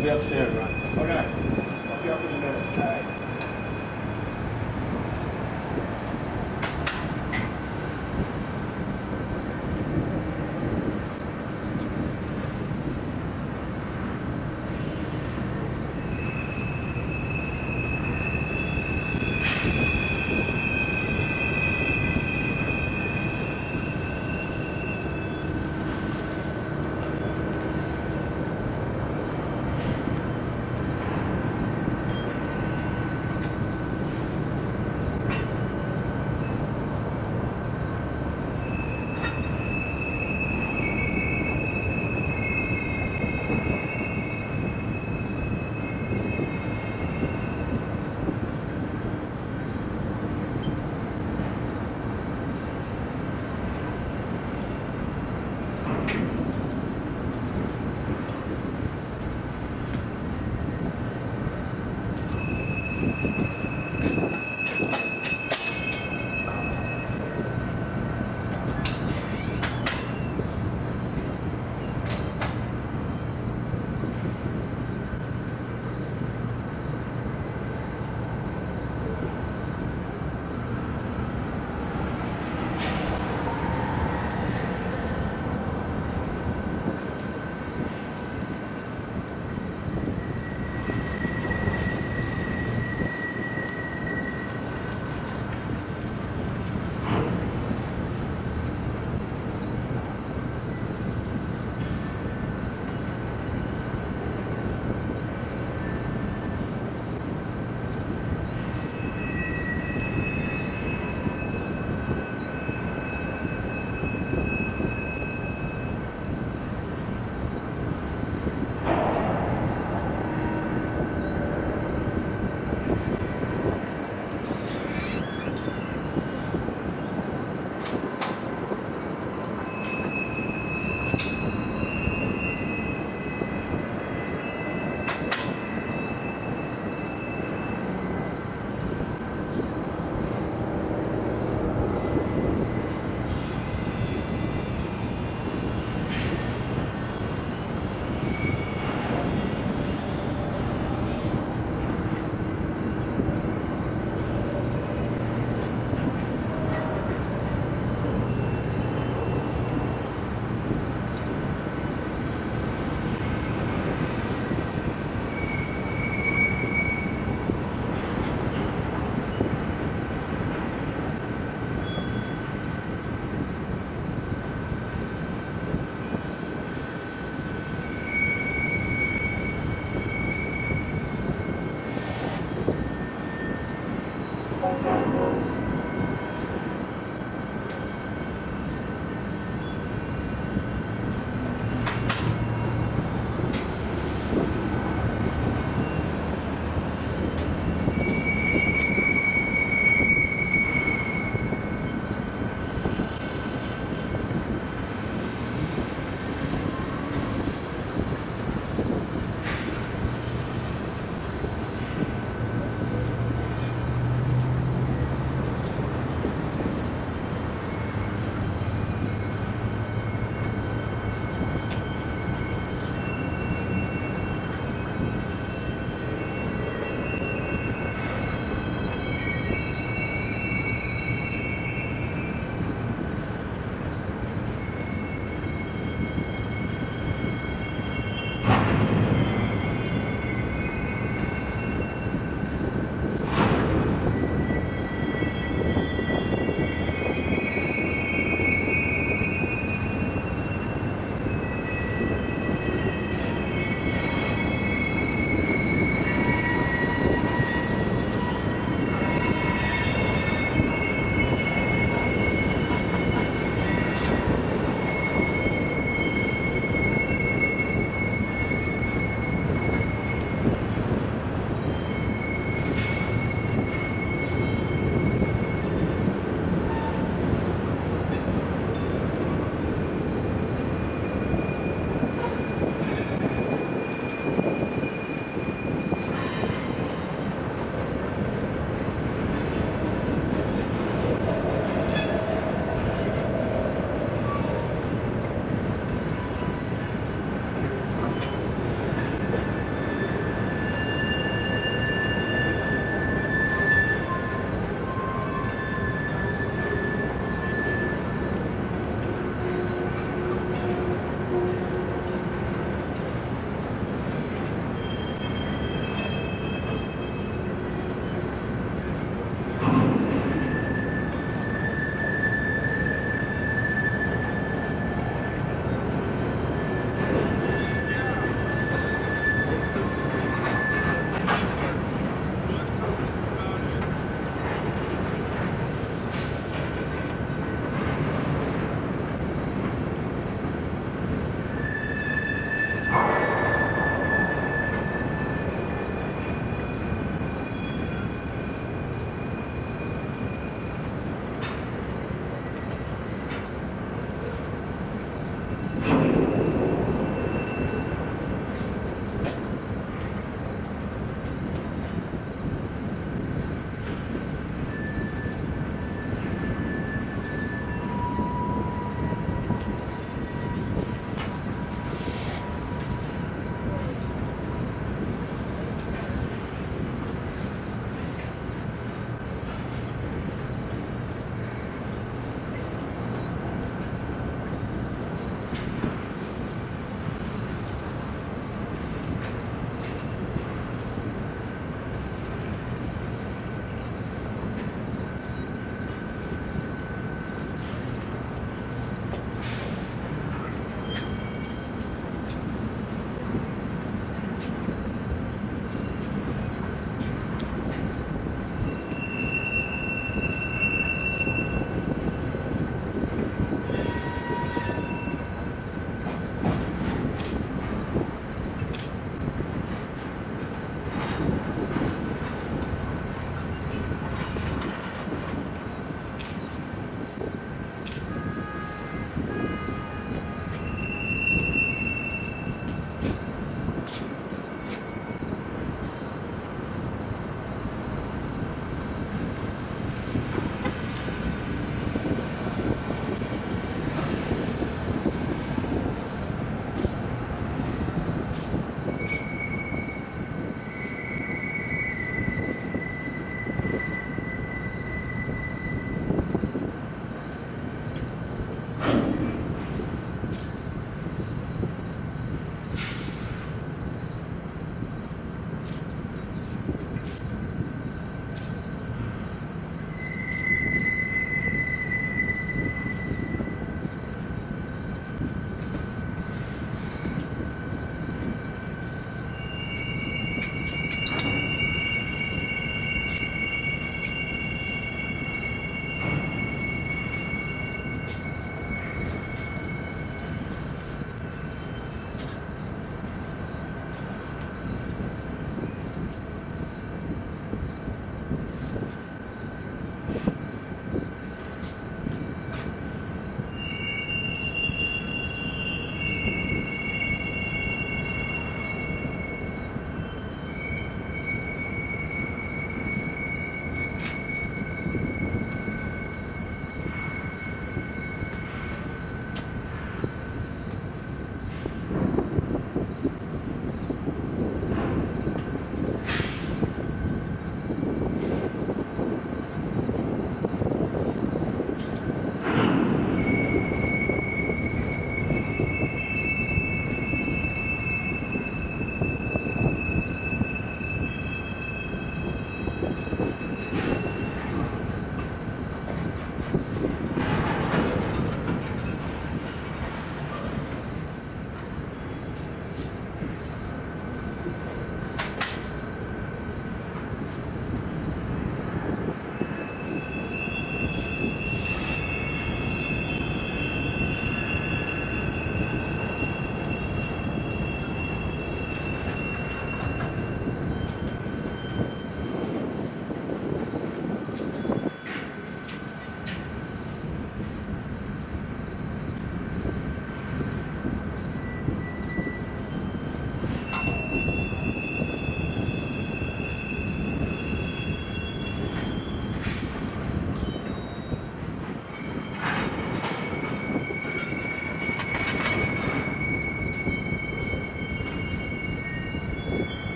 I'll be up soon, right? Okay. I'll be up in a minute. All right.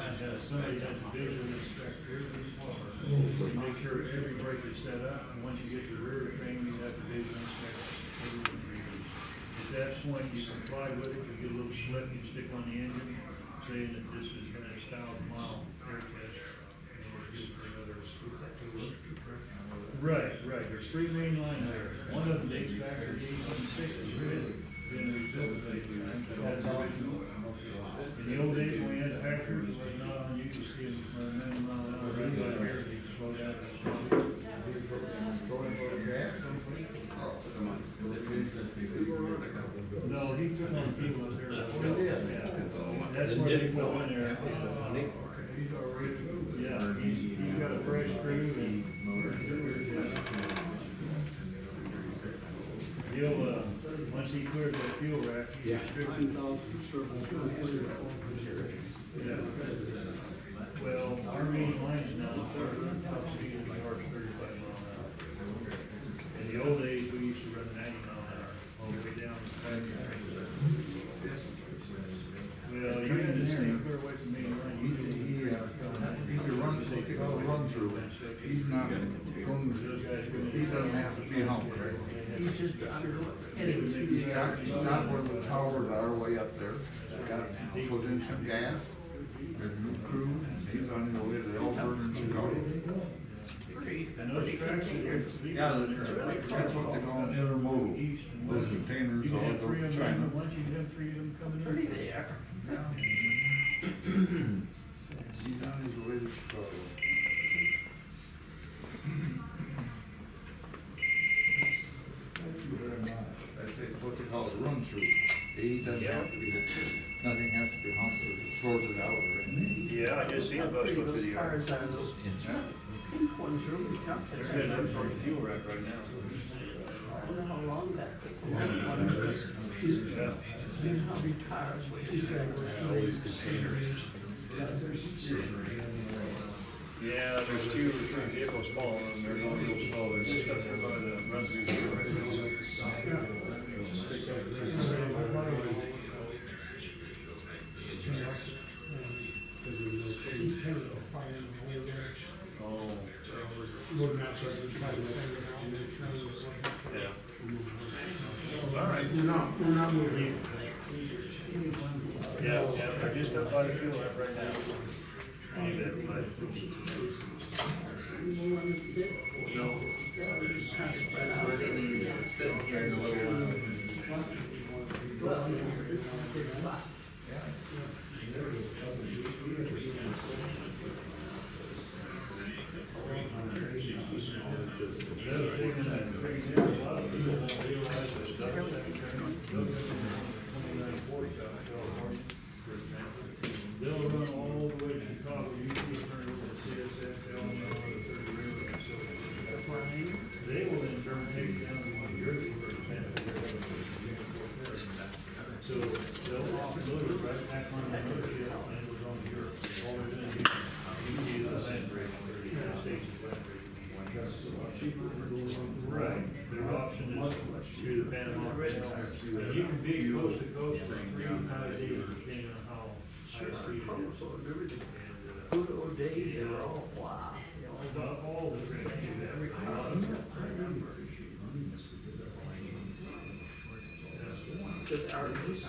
somebody has a visual inspect every car, you make sure every brake is set up, and once you get the rear frame, you have to visual inspect every one of these. At that point, you comply with it, you get a little slip, you stick on the engine, saying that this is a 1,000-mile air test. And we're good for another. Right, there's three main lines there. One of them dates back to 1860, then we built it original. In the old days when we had tractors, it was not unusual to see them run 90 miles an hour right by here, they slow down and slow. No, he took on people up there. Yeah. That's what they put in there. Yeah, he's got a fresh crew and he'll, once he clears that fuel rack, he's restricted. Yeah. Well, our main lines now, top speed will be ours 35 miles an hour. In the old days, we used to run 90 miles an hour all the way down the factory. Well, you had to stay clear away from main line. He's a run through. He's not going, he doesn't have to be humble. He's just He's stopped where the towers are way up there. Put in some gas. There's a new crew. He's on the way to Elburn in Chicago. And those tracks are here. Yeah, that's what they call an intermodal. Those containers You can all have go three to of China. them, once you have three of them coming in. pretty there. He's on his way to Chicago. That's what they call a run through. He doesn't have to be, nothing has to be hustled, sorted out or anything. Yeah, I just seen a bus go through the yard. Cars are those pink ones really tough. They're good up for the fuel rack right now. I don't know how long that is. Yeah. You know how many cars weigh? All these containers. Yeah, there's two or three vehicles following them, they're not real slow, they're just up there by the run through fuel rack. Oh. Yeah. All right. We're not moving. Yeah, they're just up by the fuel rack right now. Ain't that much. No. Well, this is a big spot. They'll run all the way to Chicago, you can turn over to CSF, they'll run on the 30 river and so they will in turn take down to New Jersey, for example. So they'll offload it right back on the other ship and it was on Europe. All they're gonna do, you can use a land bridge for the United States land bridge. Right, their option is through the Panama Canal. And you can be coast to coast for 3 to 5 days, depending on how high speed it is. Good old days, they were all, wow. About all the trains, every Good artists.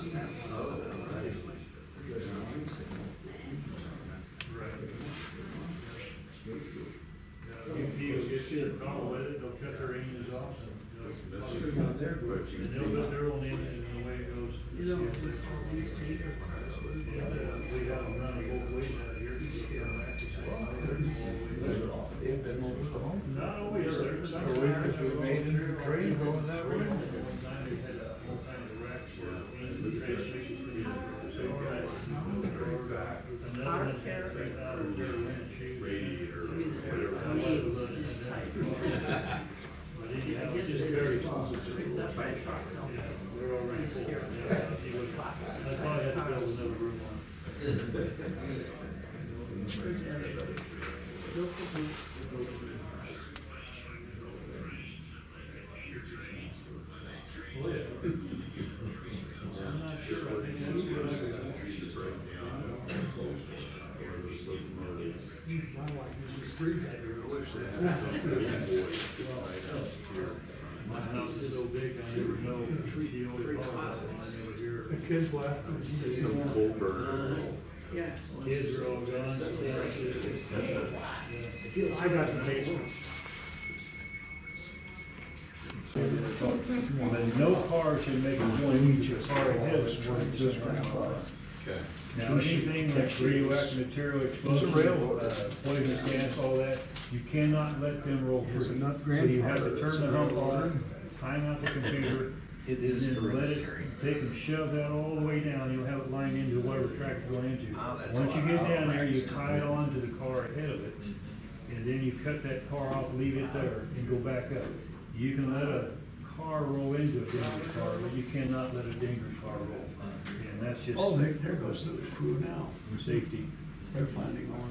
UP will get you a call with it, they'll cut their engines off and they'll put their own engine in the way it goes. You know, with all these tanker cars. And we have them running both ways out here. They've been moved home. Not always, there's some. Made into trains going that way. One time they had all kinds of racks for the transmission. Another one had 3,000 Radiator. I guess just they very were picked up by a truck, no? Yeah, they're already full. Yeah, I probably had to build another room on. I'm not sure, I think that's good. My house is so big, I never know. She always calls, I never hear her. The kids laugh. Some coal burner. Yeah. Kids are all gone. I got the basement. But no car should make a point to a car ahead of it when it's just around. Okay. Now, anything like radioactive material, explosive, poisonous gas, all that, you cannot let them roll free. So you have to turn the hump off, time out the computer, It is and then let it, hereditary. they can shove that all the way down, you'll have it lined into whatever track you're going into. Oh, that's Once you all get right. down there, you tie it on to the car ahead of it, and then you cut that car off, leave it there, and go back up. You can let a car roll into a dangerous car, but you cannot let a dangerous car roll. And that's just Oh, there goes the crew now. safety. They're finally going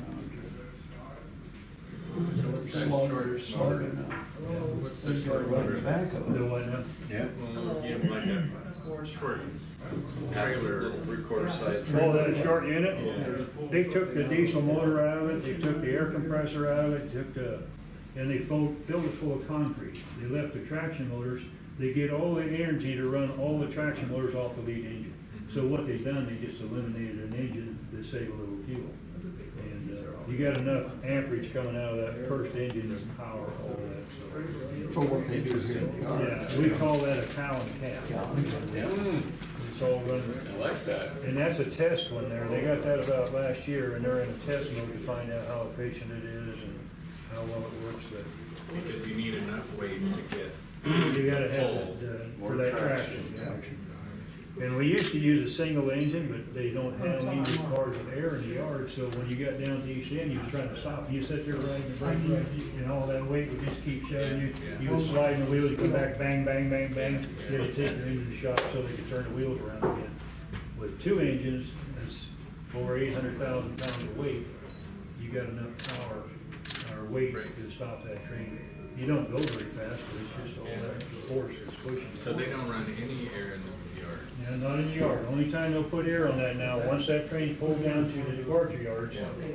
on to slaughter now. What's They the start short right in motor? the back of The it. what now? Yeah. Yeah, like a short trailer, 3/4 size Oh, trailer. that short unit? They took the diesel motor out of it, they took the air compressor out of it, and they filled it full of concrete. They left the traction motors, they get all the energy to run all the traction motors off the lead engine. So what they've done, they just eliminated an engine to save a little fuel. And you got enough amperage coming out of that first engine to power all that. So, For what they do here in the yard. yeah, we call that a cow and calf. It's all running. I like that. And that's a test one there. They got that about last year, and they're in a test mode to find out how efficient it is and how well it works. But Because you need enough weight to get. you gotta have it for that traction. Yeah. And we used to use a single engine, but they don't have any cars of air in the yard, so when you got down to East End, you was trying to stop, you sit there riding the brake, and all that weight would just keep shoving you. You would slide in the wheels, you come back, bang, bang, bang, bang, you had to take your engine to the shop so they could turn the wheels around again. With two engines, that's over 800,000 pounds of weight, you got enough power or weight to stop that train. You don't go very fast, but it's just all that force that's pushing. So they don't run any air in the yard. Yeah, not in the yard. Only time they'll put air on that now, once that train's pulled down to the departure yards.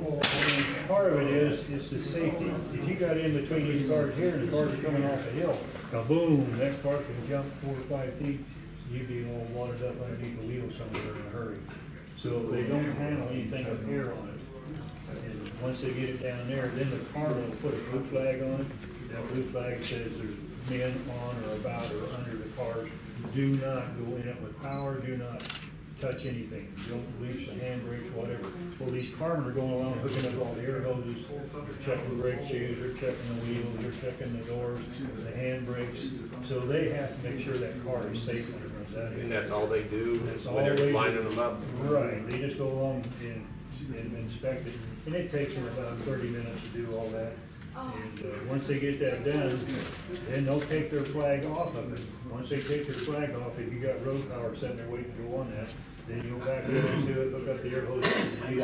And part of it is the safety. If you got in between these cars here and the cars are coming off the hill, kaboom, that car can jump 4 or 5 feet. You'd be all watered up underneath the wheel somewhere in a hurry. So they don't handle anything with air on it. And once they get it down there, then the car will put a blue flag on it. That blue flag says there's men on or about or under the cars. Do not go in it with power, do not touch anything. Don't release the handbrakes, whatever. Well, these carmen are going along hooking up all the air hoses, they're checking the brake shoes, they're checking the wheels, they're checking the doors, the handbrakes. So they have to make sure that car is safe when it runs out. And that's all they do, That's all when they they're do. lining them up? Right, they just go along and inspect it, and it takes them about 30 minutes to do all that. And once they get that done, then they'll take their flag off of it. Once they take their flag off, if you got road power sitting there waiting to go on that, then you'll back over to it, hook up the air hose, and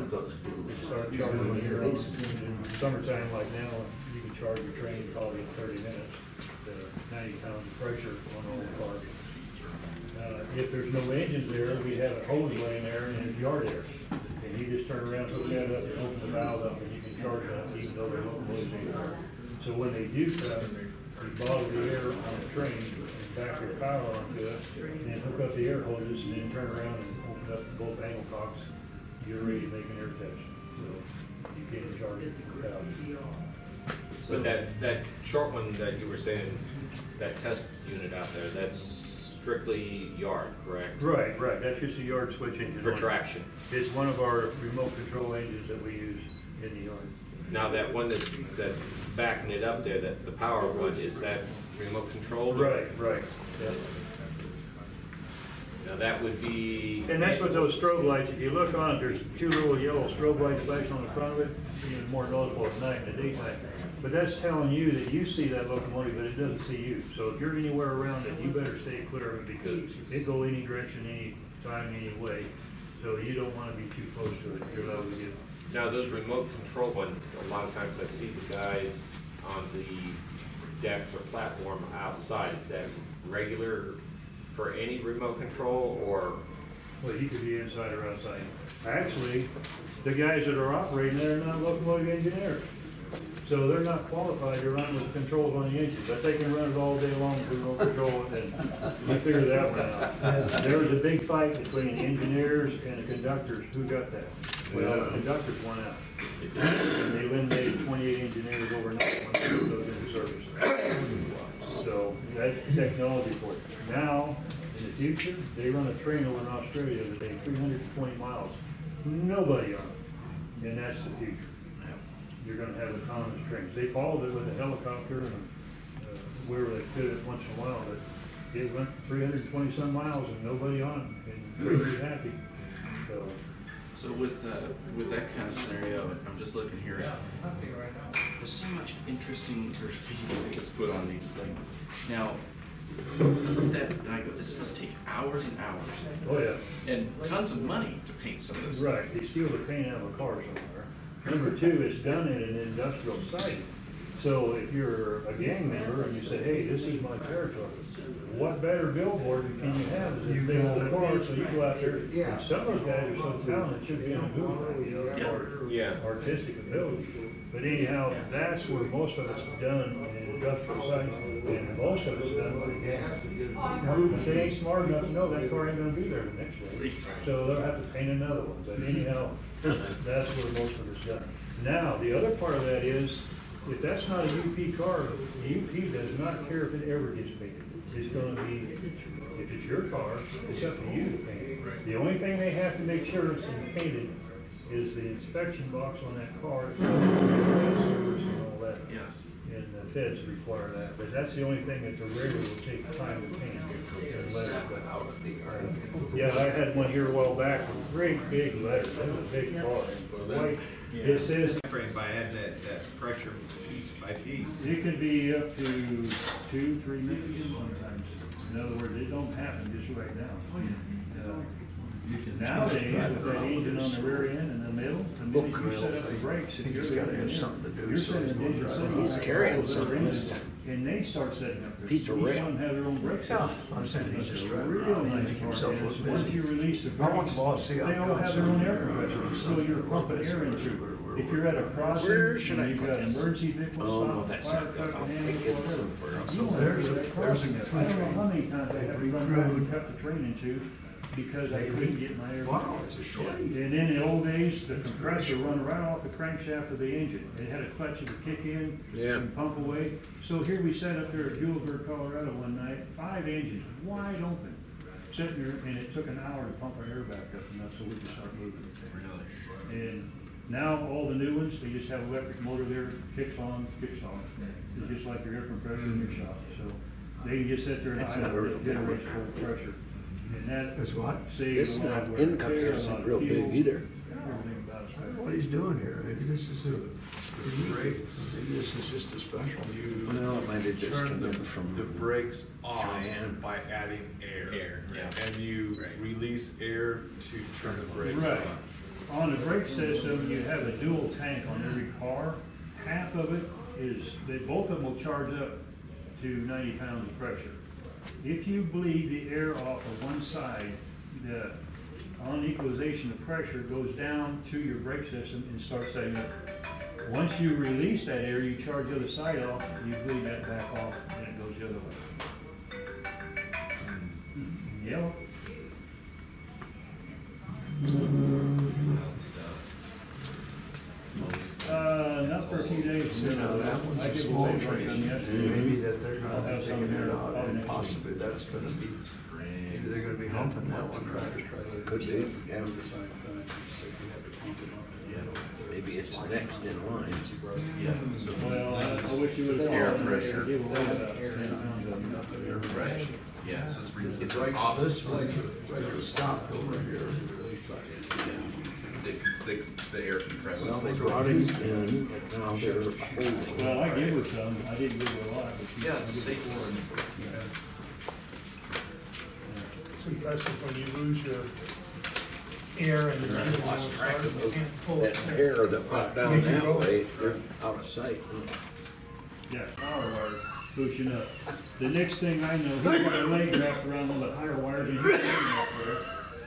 start charging the air hose. In summertime like now, you can charge your train probably in 30 minutes, 90 pounds of pressure on all the cars. If there's no engines there, we have a hose laying there and yard air. And you just turn around, hook that up, and open the valve up, and you can charge that even though they're locomotives ain't there. So when they do cut, you bottle the air on the train, and back your power onto it, and then hook up the air hoses, and then turn around and open up both angle cocks. You're ready to make an air test. So you can't charge it without. But that short one that you were saying, that test unit out there, that's strictly yard, correct? Right, that's just a yard switch engine. For traction. It's one of our remote control engines that we use in the yard. Now that one that's backing it up there, that the power one, is that remote controlled? Right. Yep. Now that would be. And that's what those strobe lights, if you look on it, there's 2 little yellow strobe lights flashing on the front of it, even more noticeable at night and the daytime. But that's telling you that you see that locomotive, but it doesn't see you. So if you're anywhere around it, you better stay clear of it because it go any direction, any time, any way. So you don't want to be too close to it. You're allowed to get. Now those remote control ones, a lot of times I see the guys on the decks or platform outside. Is that regular for any remote control, or? Well, you could be inside or outside. Actually, the guys that are operating there are not locomotive engineers. So they're not qualified to run with controls on the engine, but they can run it all day long with no control, and you figure that one out. There was a big fight between the engineers and the conductors, who got that? Well, the conductors won out. And they eliminated 28 engineers overnight once they put those into service. So that's technology for it. Now, in the future, they run a train over in Australia that takes 320 miles. Nobody on it, and that's the future. You're gonna have autonomous trains. They followed it with a helicopter and wherever they fit it once in a while, but it went 320 some miles and nobody on it, and everybody's happy. So with that kind of scenario, I'm just looking here at, there's so much interesting graffiti that gets put on these things. Now, this must take hours and hours. Oh, yeah. And tons of money to paint some of this. Right, they steal the paint out of a car somewhere. Number two, it's done in an industrial site. So if you're a gang member and you say, hey, this is my territory, what better billboard can you have than this big old car, so you go out there, and some of those guys are so talented, should be in a movie, you know, or artistic ability. But anyhow, that's where most of it's done in industrial sites, and most of it's done with gas. But they ain't smart enough to know that car ain't gonna be there the next week, so they'll have to paint another one. But anyhow, that's where most of it's done. Now, the other part of that is, if that's not a UP car, the UP does not care if it ever gets painted. It's gonna be, if it's your car, it's up to you to paint it. The only thing they have to make sure it's painted is the inspection box on that car, service and all that. Yeah. And the feds require that, but that's the only thing that the railroad will take time to paint. Yeah, I had one here a while back with great big letters, it was a big car, white. It says, Frame by adding that pressure piece by piece. it can be up to 2-3 minutes sometimes. In other words, it don't happen just right now. Nowadays, with that engine on the rear end and the middle, the minute you set up the brakes, if He's you're gotta have something to do, you're so setting he's the gonna engine drive setting it. He's back carrying over something in this it, time. and they start setting up their. Piece of each rail. one have their own brake system. I'm saying he's just driving Real around, nice making car himself is, look once busy. you release the I want brakes, the boss to see how they all it have goes. their own air compressor, so you're pumping air into. If you're at a crossing, Where should I and you've put got this? emergency vehicle Oh, no, stop, that's fire not truck, good. I'll ambulance, take it whatever. somewhere else. You don't have to do that crossing. there's a I don't know how many times I had to run around and cut the train into because I couldn't get my air. Wow, it's a short. And then in the old days, the compressor run right off the crankshaft of the engine. It had a clutch that would kick in Yeah. and pump away. So here we sat up there at Julesburg, Colorado one night, 5 engines wide open, sitting there, and it took an hour to pump our air back up enough so we could start moving it. Really? And now all the new ones, they just have electric motor there, kicks on, kicks off. It's just like your air compressor in your shop. So they can just sit there and That's idle, not real it generates full pressure. And that That's what? saves This a lot not of wear. incoming A lot isn't of real fuel, big either. everything about it. What he's doing here, maybe this is maybe this is just a special. Well, it might have just Turn come in the from brakes off Cheyenne. by adding air. Air, yeah. And you Right. release air to turn the brakes Right. on. On the brake system, you have a dual tank on every car. Half of it is, both of them will charge up to 90 pounds of pressure. If you bleed the air off of one side, the on equalization of pressure goes down to your brake system and starts setting up. Once you release that air, you charge the other side off, you bleed that back off, and it goes the other way. Yellow. Not for a few days. No, that one's I a give small away train. one yesterday. Maybe that they're I'll not have some taking it here out, probably and next week. possibly that's gonna be, maybe they're gonna be humping that one tractor trailer. Could be, yeah. Maybe it's next in line. Yeah. So, Well, I wish you would've. Air called and pressure. give away about 10 pounds of it. right. Yeah, so it's Right, opposite this one, system. right, it stopped over here. The air compressor. Well, they brought him in, but now they're holding. Well, I gave her some, I didn't give her a lot, but she. Yeah, it's a I gave safe her system. It's impressive when you lose your air and you can't pull it. That air that went down that way, they're out of sight. Yeah, power wires pushing up. The next thing I know, he's got a leg wrapped around one of the higher wires and he's standing up there.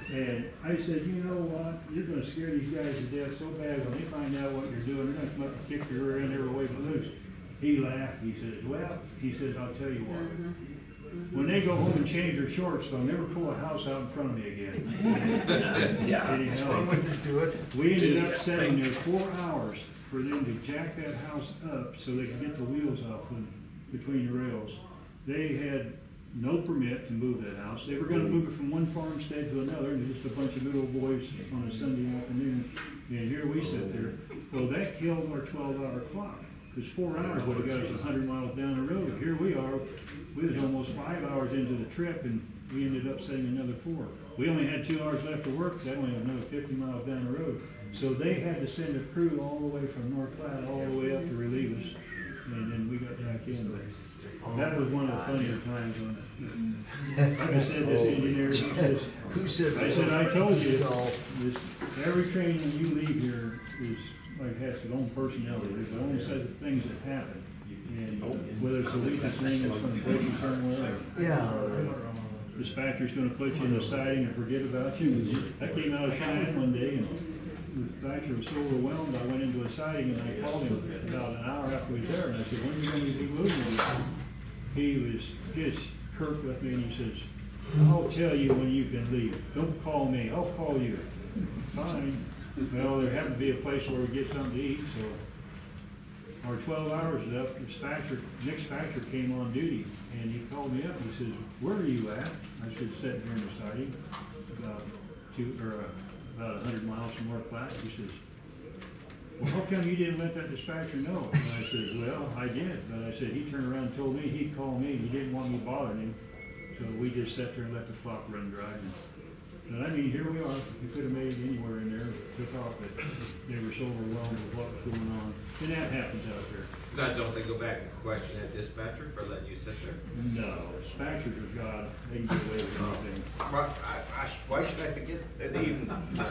And I said, you know what, you're gonna scare these guys to death so bad, when they find out what you're doing, they're gonna come up and kick your rear end every way but loose. He laughed, he says, well, he says, I'll tell you what, when they go home and change their shorts, they'll never pull a house out in front of me again. Yeah. Anyhow, Wouldn't do it. we ended up sitting there 4 hours for them to jack that house up so they could get the wheels off between the rails. They had no permit to move that house. They were gonna move it from one farmstead to another, and just a bunch of good old boys on a Sunday afternoon. And here we sit there. Well, that killed our 12-hour clock, because 4 hours would have got us 100 miles down the road. Here we are, we was almost 5 hours into the trip, and we ended up setting another 4. We only had 2 hours left to work, that only was another 50 miles down the road. So they had to send a crew all the way from North Platte all the way up to relieve us, and then we got back in. But that was one of the funnier times on it. Like I said, this engineer, he says, Who said that? I said, I told you, No. this, every train when you leave here is, like, has its own personality. There's their own set of things that happen. And whether it's the weakest thing that's gonna break you somewhere, Yeah. or dispatcher's gonna put you in the siding and forget about you. I came out of Cheyenne one day, and the dispatcher was so overwhelmed, I went into a siding and I called him about an hour after we was there, and I said, when are you gonna be moving? He was just curt with me, and he says, I'll tell you when you can leave. Don't call me, I'll call you. Fine. Well, there happened to be a place where we get something to eat, so our 12 hours is up. Nick Spatcher came on duty, and he called me up, and he says, where are you at? I said, sitting here in the siding, about 100 miles from North Platte. He says, well, how come you didn't let that dispatcher know? And I said, well, I did, but I said, he turned around and told me he'd call me, he didn't want me bothering him. So we just sat there and let the clock run dry. And I mean, here we are. We could have made it anywhere in there, took off, but they were so overwhelmed with what was going on. And that happens out there. Now, don't they go back and question that dispatcher for letting you sit there? No, dispatchers are God. They can get away with anything. Why should I forget that even?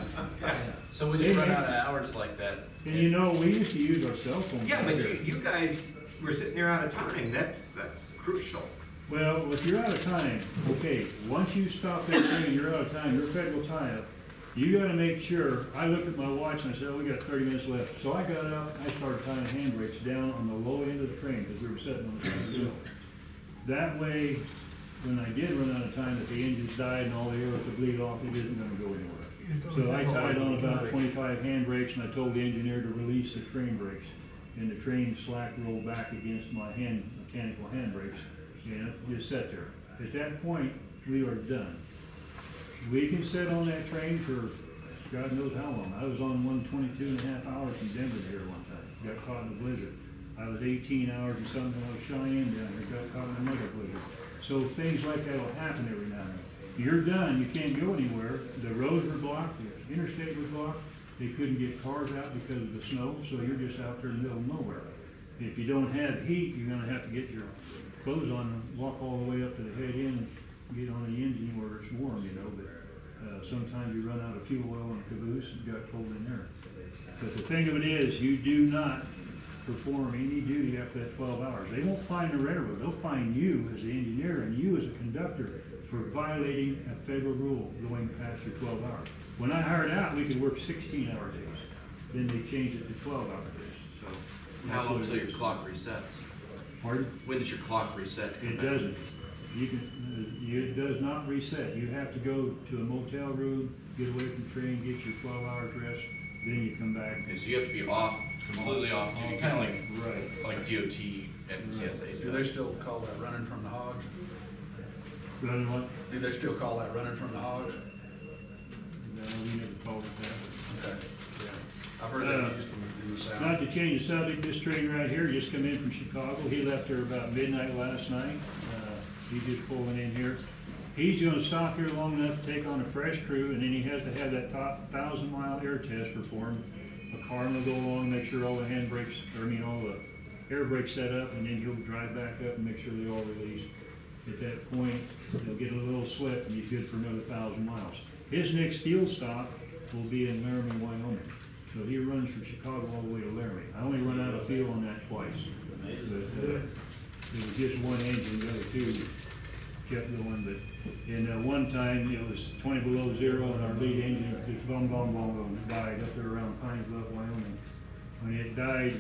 So when you run out of hours like that, And you know, we used to use our cell phones. Yeah, out but there. you guys were sitting there out of time. That's crucial. Well, if you're out of time, okay, once you stop that train, you're out of time, you're federal tie-up. You gotta make sure, I looked at my watch and I said, oh, we got 30 minutes left. So I got up, I started tying handbrakes down on the low end of the train, because we were sitting on the front of the hill. That way, when I did run out of time, if the engines died and all the air was to bleed off, it isn't gonna go anywhere. So I tied on about 25 handbrakes, and I told the engineer to release the train brakes. And the train slack rolled back against my mechanical handbrakes. And it just sat there. At that point, we are done. We can sit on that train for God knows how long. I was on one 22.5 hours from Denver here one time. Got caught in a blizzard. I was 18 hours and something out of Cheyenne down there. Got caught in another blizzard. So things like that will happen every now and then. You're done. You can't go anywhere. The roads were blocked. The interstate was blocked. They couldn't get cars out because of the snow. So you're just out there in the middle of nowhere. If you don't have heat, you're going to have to get your clothes on and walk all the way up to the head end, get on the engine where it's warm, you know, but sometimes you run out of fuel oil in the caboose and got cold in there. But the thing of it is, you do not perform any duty after that 12 hours. They won't find the railroad, they'll find you as the engineer and you as a conductor for violating a federal rule going past your 12 hours. When I hired out, we could work 16-hour days. Then they changed it to 12-hour days. So how long until your clock resets? Pardon? When does your clock reset? It doesn't. It does not reset. You have to go to a motel room, get away from the train, get your 12 hours rest, then you come back. Okay, so you have to be off, completely off duty, kind of like Right. DOT and TSA Do stuff. they still call that running from the hogs? Running what? Do they still call that running from the hogs? No, we never called it that. Okay. I've heard that used in the South. Not to change the subject, this train right here just come in from Chicago. He left there about midnight last night. He's just pulling in here. He's gonna stop here long enough to take on a fresh crew, and then he has to have that 1,000-mile air test performed. A car will go along, make sure all the handbrakes, all the air brakes set up, and then he'll drive back up and make sure they all release. At that point, he'll get a little slip, and he's good for another 1,000 miles. His next fuel stop will be in Laramie, Wyoming. So he runs from Chicago all the way to Laramie. I only run out of fuel on that twice. But it was just one engine, the other two kept going, but in one time, it was 20 below zero, and our lead engine just boom, boom, boom, boom, died up there around Pine Bluff, Wyoming. When it died,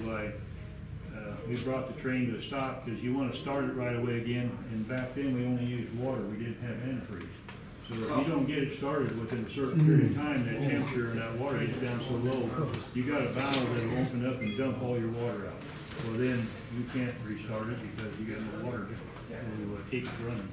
we brought the train to a stop, because you want to start it right away again, and back then, we only used water, we didn't have antifreeze. So if you don't get it started within a certain period of time, that temperature and that water gets down so low, you got a valve that'll open up and dump all your water out. Well, then you can't restart it because you got no water to keep it running.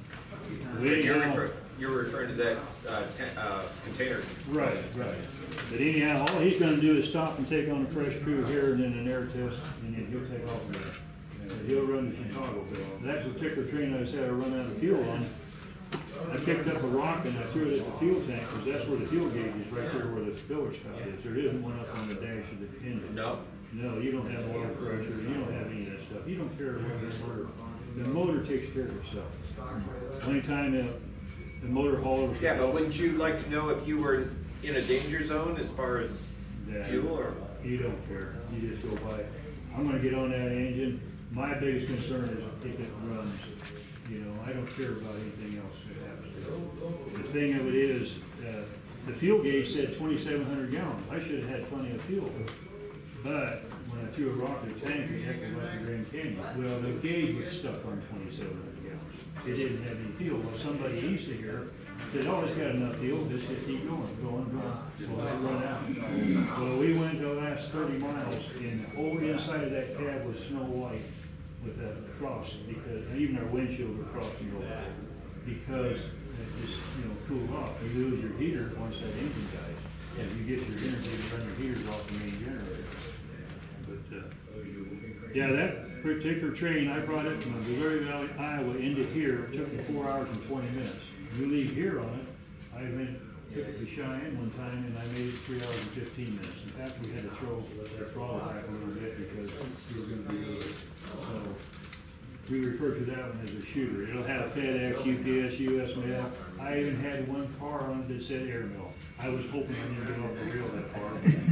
You're referring to that, container. Right. But anyhow, all he's gonna do is stop and take on a fresh crew here and then an air test, and then he'll take off with it. And he'll run to Chicago. That particular train I said I run out of fuel on, I picked up a rock and I threw it at the fuel tank, because that's where the fuel gauge is, right there where the filler spout is. There isn't one up on the dash of the engine. No. No, you don't have oil pressure, you don't have any of that stuff. You don't care what the motor takes care of itself. Only time the motor haulers. Yeah, but wouldn't you like to know if you were in a danger zone as far as fuel or? You don't care, you just go by it. I'm gonna get on that engine. My biggest concern is if it runs. You know, I don't care about anything else that happens to it. The thing of it is, the fuel gauge said 2,700 gallons. I should have had plenty of fuel. But when I threw a rock in the tank, it had to go up the Grand Canyon. Well, the gauge was stuck on 2,700 gallons. It didn't have any fuel. Well, somebody east of here said, oh, it's got enough fuel, just keep going. Well, it run out. Well, we went the last 30 miles, and the whole inside of that cab was snow white with that frost, because even our windshield was frosting over, because it just, cooled off. You lose your heater once that engine dies. And you get your energy to run your heaters off the main generator. But, yeah, that particular train, I brought it from Missouri Valley, Iowa, into here. It took me 4 hours and 20 minutes. You leave here on it. I took it to Cheyenne one time, and I made it 3 hours and 15 minutes. In fact, we had to throw the throttle back a little bit because we were going to be early. So we refer to that one as a shooter. It'll have FedEx, UPS, US Mail. I even had one car on it that said airmail. I was hoping I didn't get off the rail that far.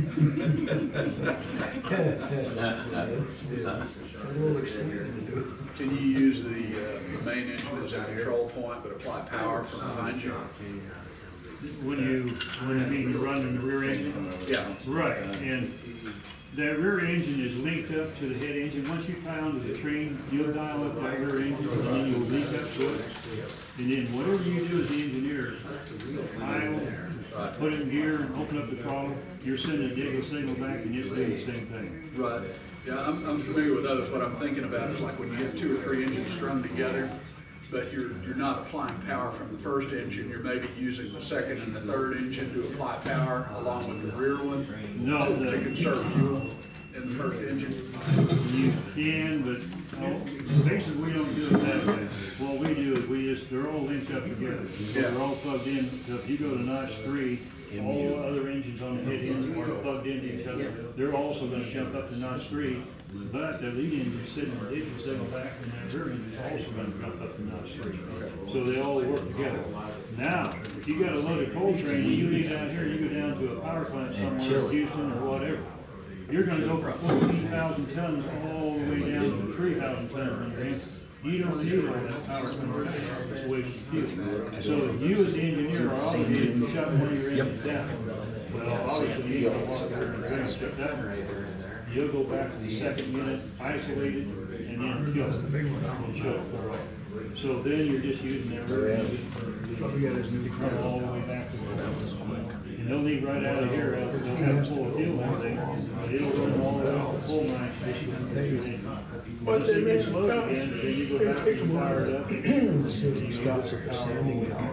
Can you use the main engine as a control point, but apply power from behind you? When you mean you run in the rear engine? Yeah. Right, and that rear engine is linked up to the head engine. Once you tie onto the train, you'll dial up that rear engine, and then you'll link up to it. And then whatever you do as the engineer, dial, put it in gear, open up the throttle, you're sending a digital signal back, and it's doing the same thing. Right. Yeah, I'm familiar with those. What I'm thinking about is like when you have 2 or 3 engines strung together, but you're not applying power from the first engine. You're maybe using the second and the third engine to apply power along with the rear one to conserve fuel in the first engine. You can, but basically we don't do it that way. What we do is they're all linked up together. So they're all plugged in. So if you go to notch 3, all other engines on the head engine are plugged into each other. They're also going to jump up to notch 3, but the lead engine is sitting on the digital signal back, and that rear engine is also going to jump up to notch 3. So they all work together. Now, if you got a loaded coal train and you leave out here, you go down to a power plant somewhere in Houston or whatever, you're going to go from 14,000 tons all the way down to 3,000 tons on your engine. You don't need all that power conversion with fuel. So if you as the engineer are obligated to shut one of your engines down, well, obviously you need to walk over and shut that one. You'll go back to the second unit, isolate it, and then kill it, and shut it off. So then you're just using that rear engine to come all the way back to the and they'll leave right out of here, they'll have full of fuel and everything, but it'll run all the way up to full nine. Once it gets loaded again, then you go back and fire it up. The city stops at the sanding tower.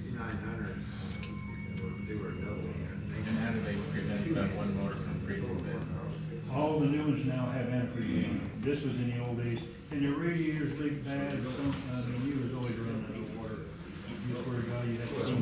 All the new ones now have antifreeze. This was in the old days, and the radiators leak bad. You was always running out of water. You swear to God, you have to see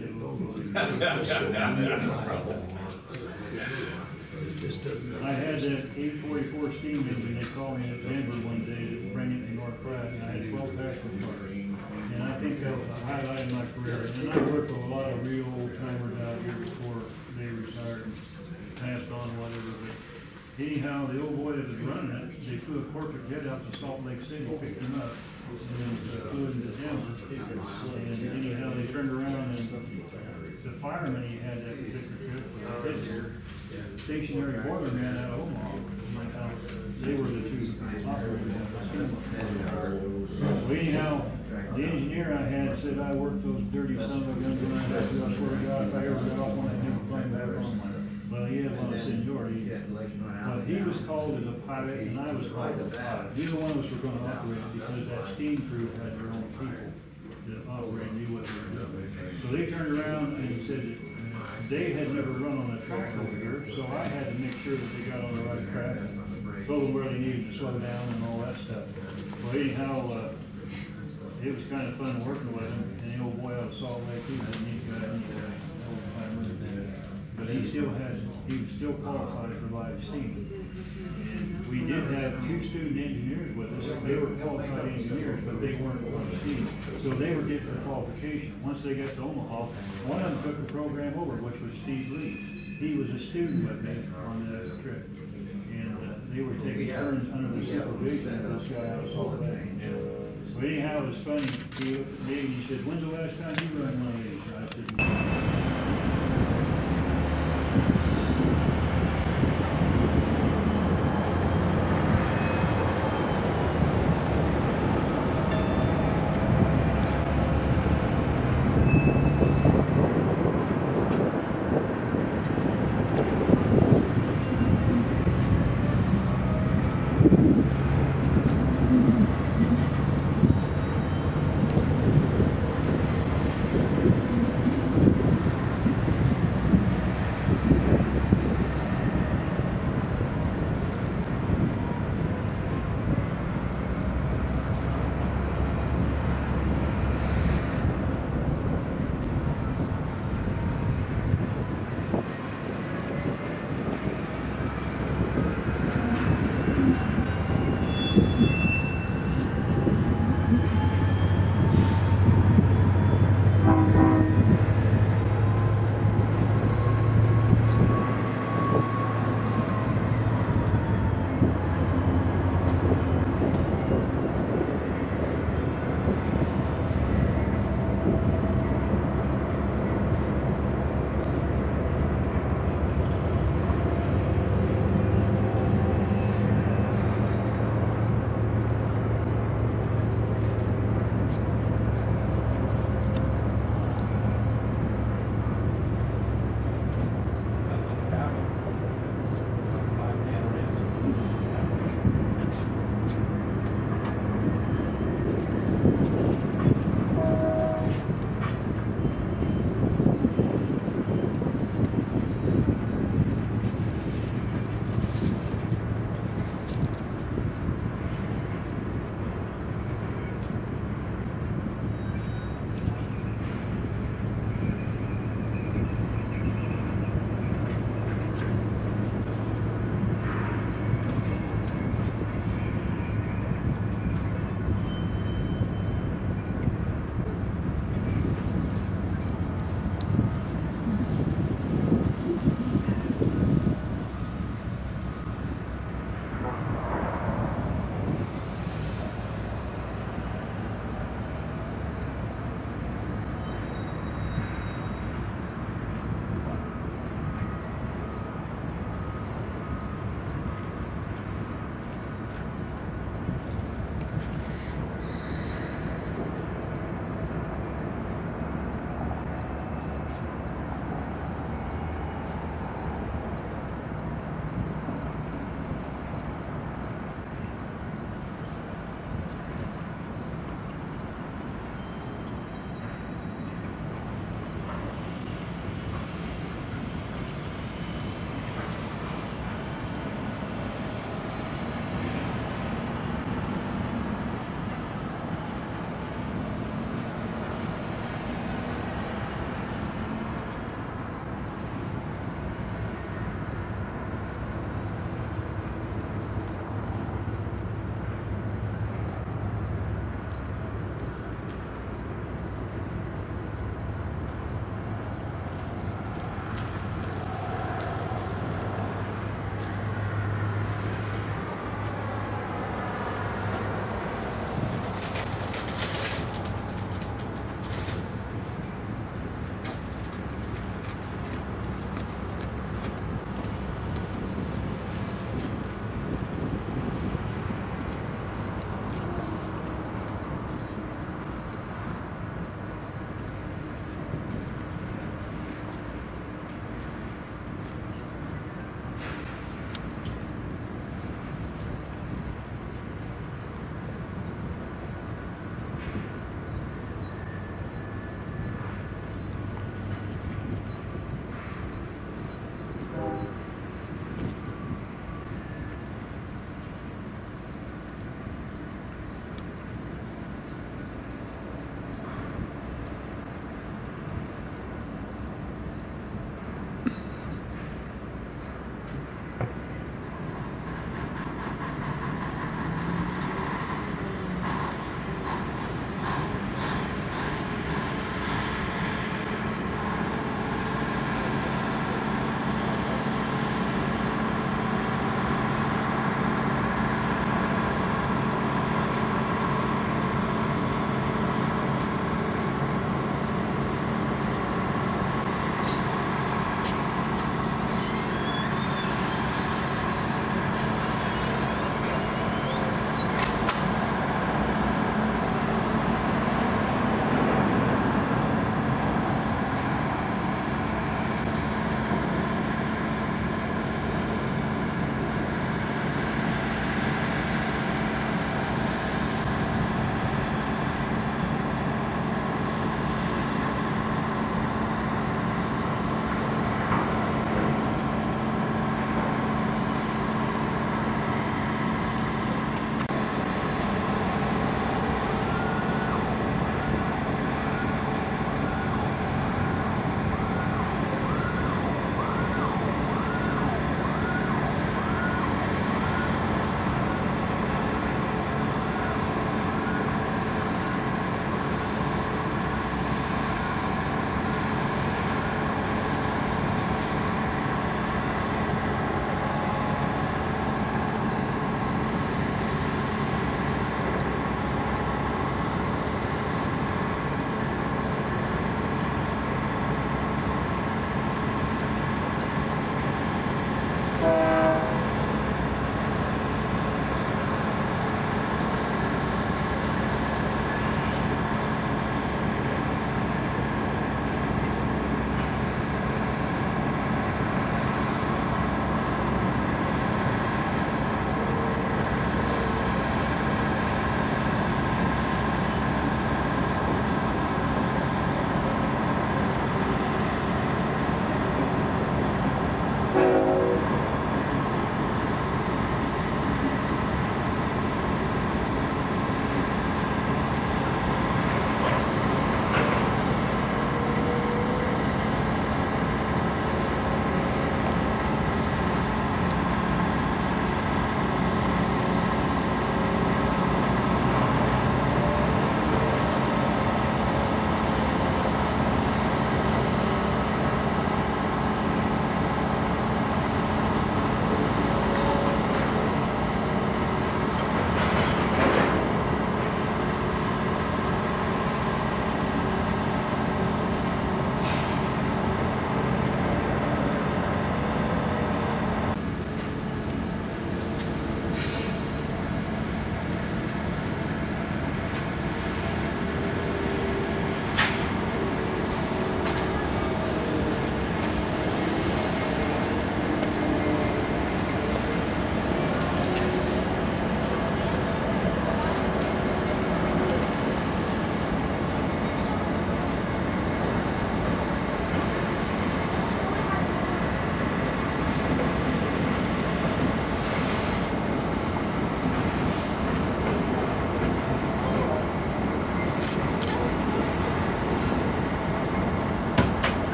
I had that 844 steam engine. They called me at Denver one day to bring it to North Platte, and I had 12 passenger cars. And I think that was a highlight in my career. And I worked with a lot of real old timers out here before they retired and passed on whatever. But anyhow, the old boy that was running it, they flew a corporate jet out to Salt Lake City, picked him up, and then flew him to Denver. And anyhow, they turned around and the fireman he had that particular trip was his stationary boiler man out of Omaha. They were the two operators. Well, anyhow, the engineer I had said I worked those dirty son of a guns around. I swear to God, if I ever got off on that new plane back on, well, he had a lot of seniority. But he was called as a pilot, and I was called as a pilot. Neither one of us were going to operate it because that steam crew had their own people that operated, knew what they were doing. So they turned around and said they had never run on a track over here, so I had to make sure that they got on the right track. Told them where they needed to slow down and all that stuff. Well, anyhow, it was kind of fun working with him, and the old boy out of Salt Lake, he was a neat guy anyway, old timer. But he was still qualified to provide steam. We did have two student engineers with us. They were qualified engineers, but they weren't on steam. So they were getting their qualification. Once they got to Omaha, one of them took the program over, which was Steve Lee. He was a student with me on that trip. And they were taking turns under the supervision of this guy out of Salt Lake. So anyhow, it was funny. He looked at me and he said, "When's the last time you run one of these?" And I said,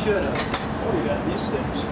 should have. Oh, you got these things.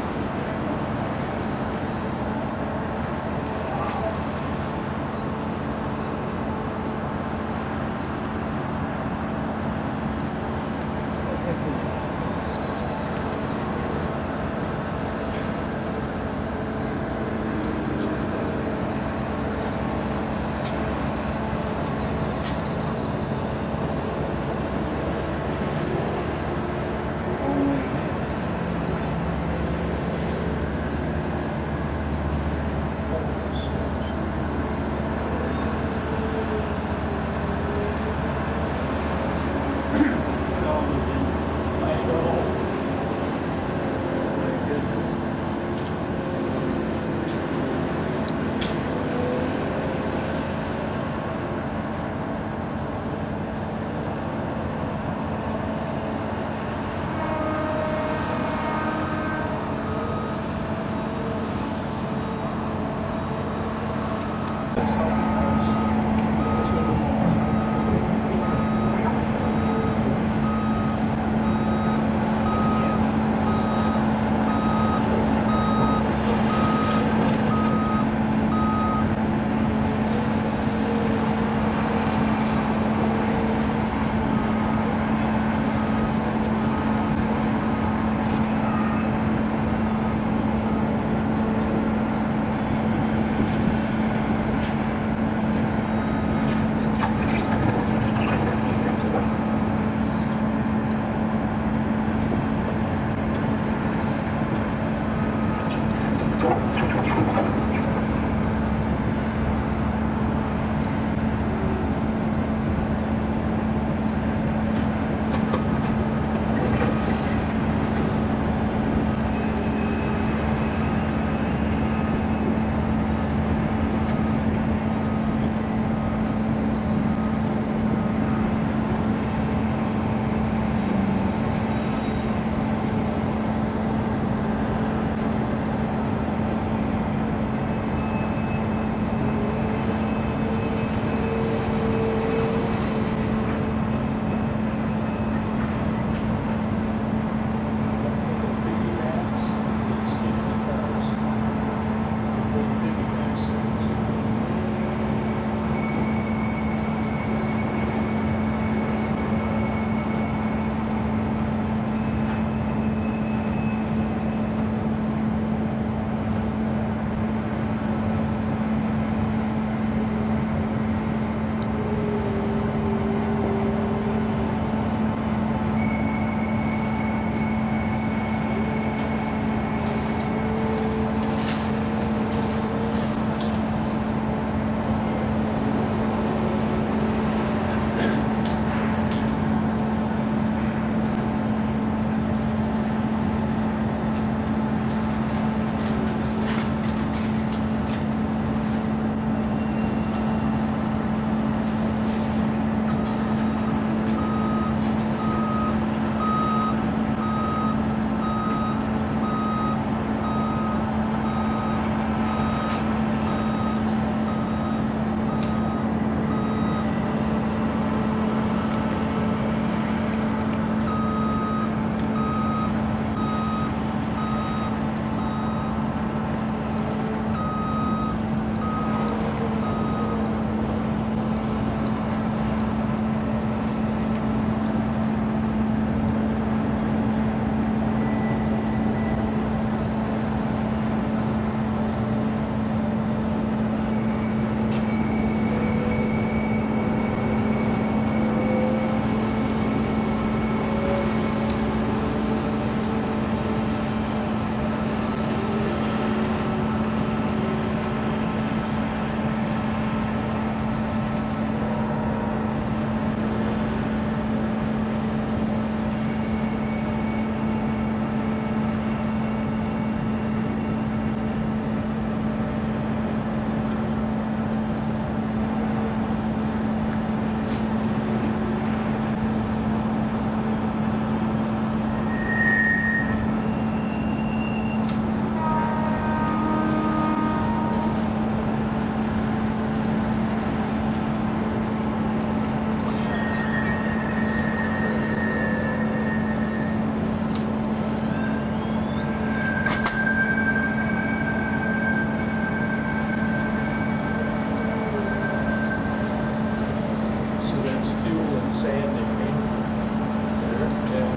sand and paint. Yeah.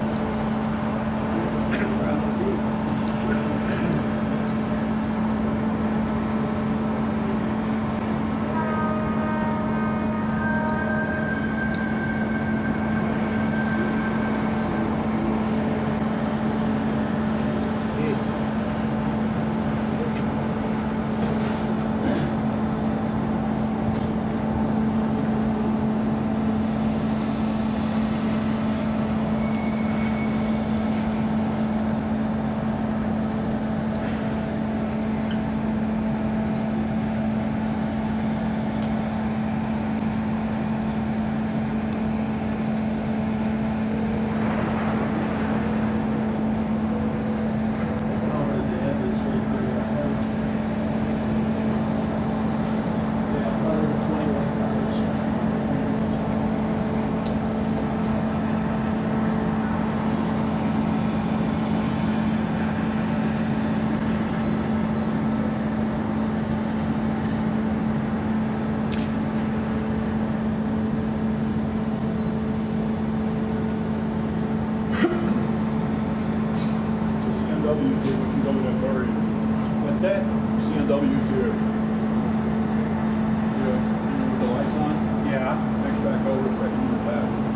What's that? CNW's here. Yeah, with the lights on? Yeah. Next back over, second in the back.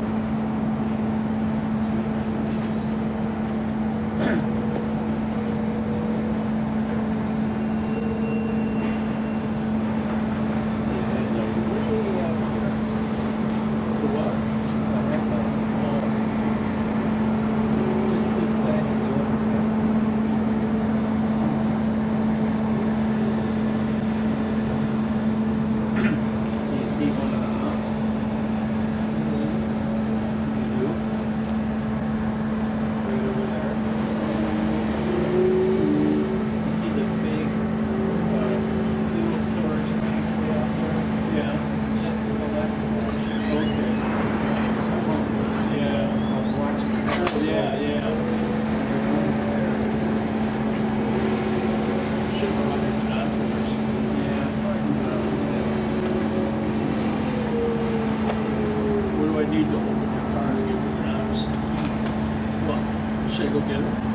Need to open your car and give it an hour. What? Should I go get it?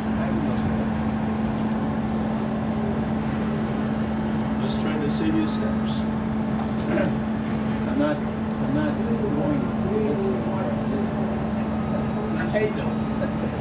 Just trying to save you steps. I'm not going this way. I don't.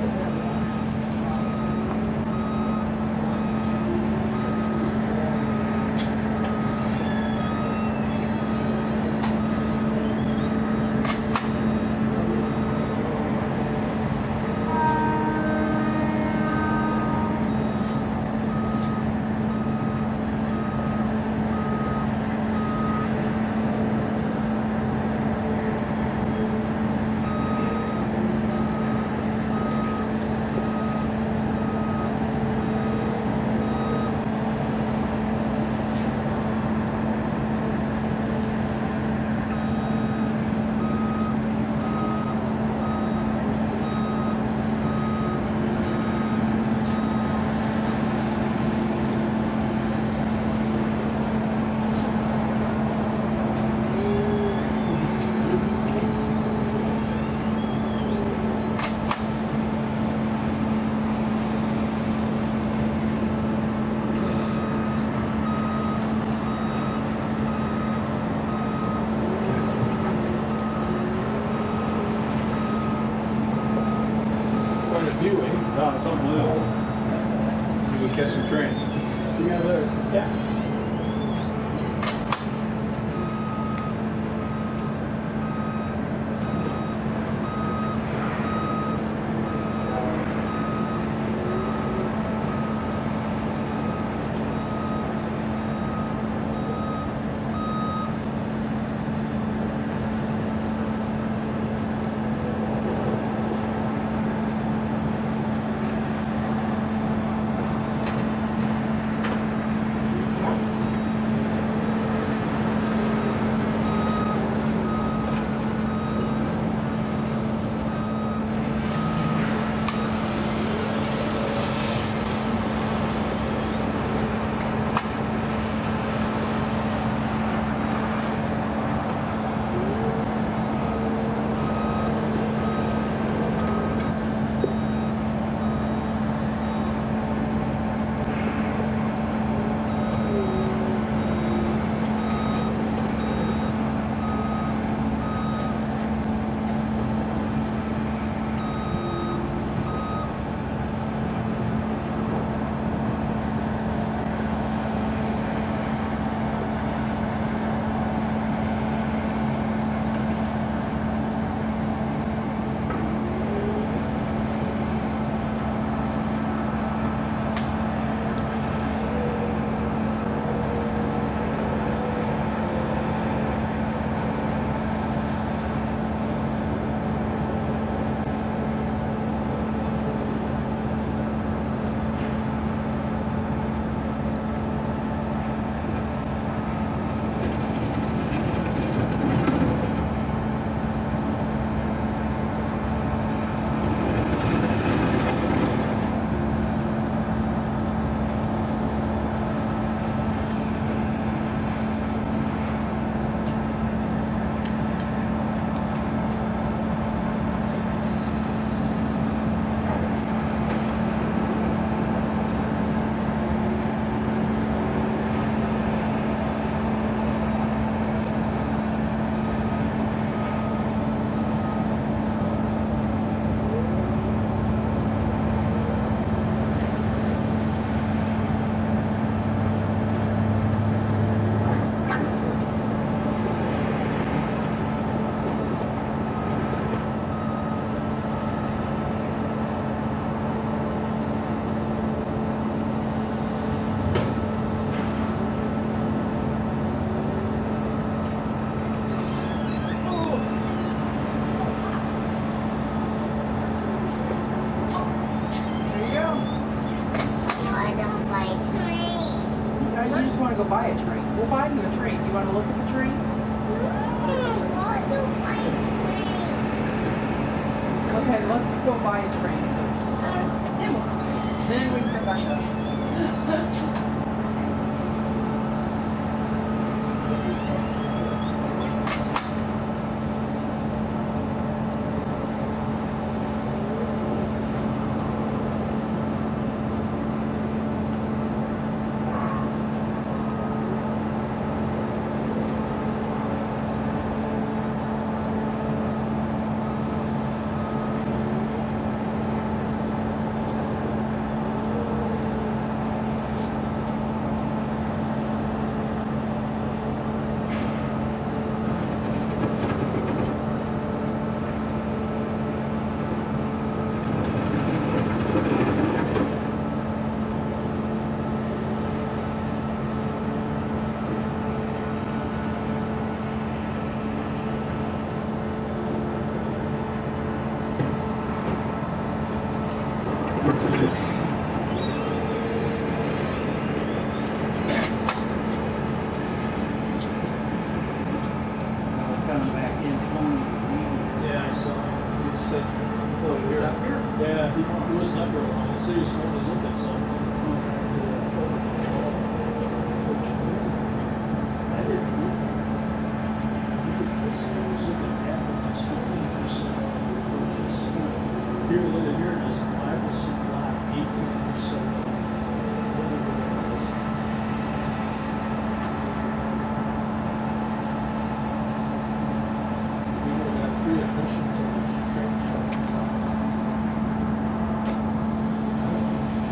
No, it's unbelievable. You would catch some trains. Yeah, there. Yeah. trains? Okay, let's go buy a train first. Then we can come back up. Coming back in, Tony was leaving. Yeah, I saw him. He was said, Oh, he was up here? yeah, he wasn't up here long. He said he was going to look at something. I did too. This guy was looking at this 15% off your purchase. Here, look at here, it is Bible supply, 18% off. Whatever that is. We would have free admission to this train shop.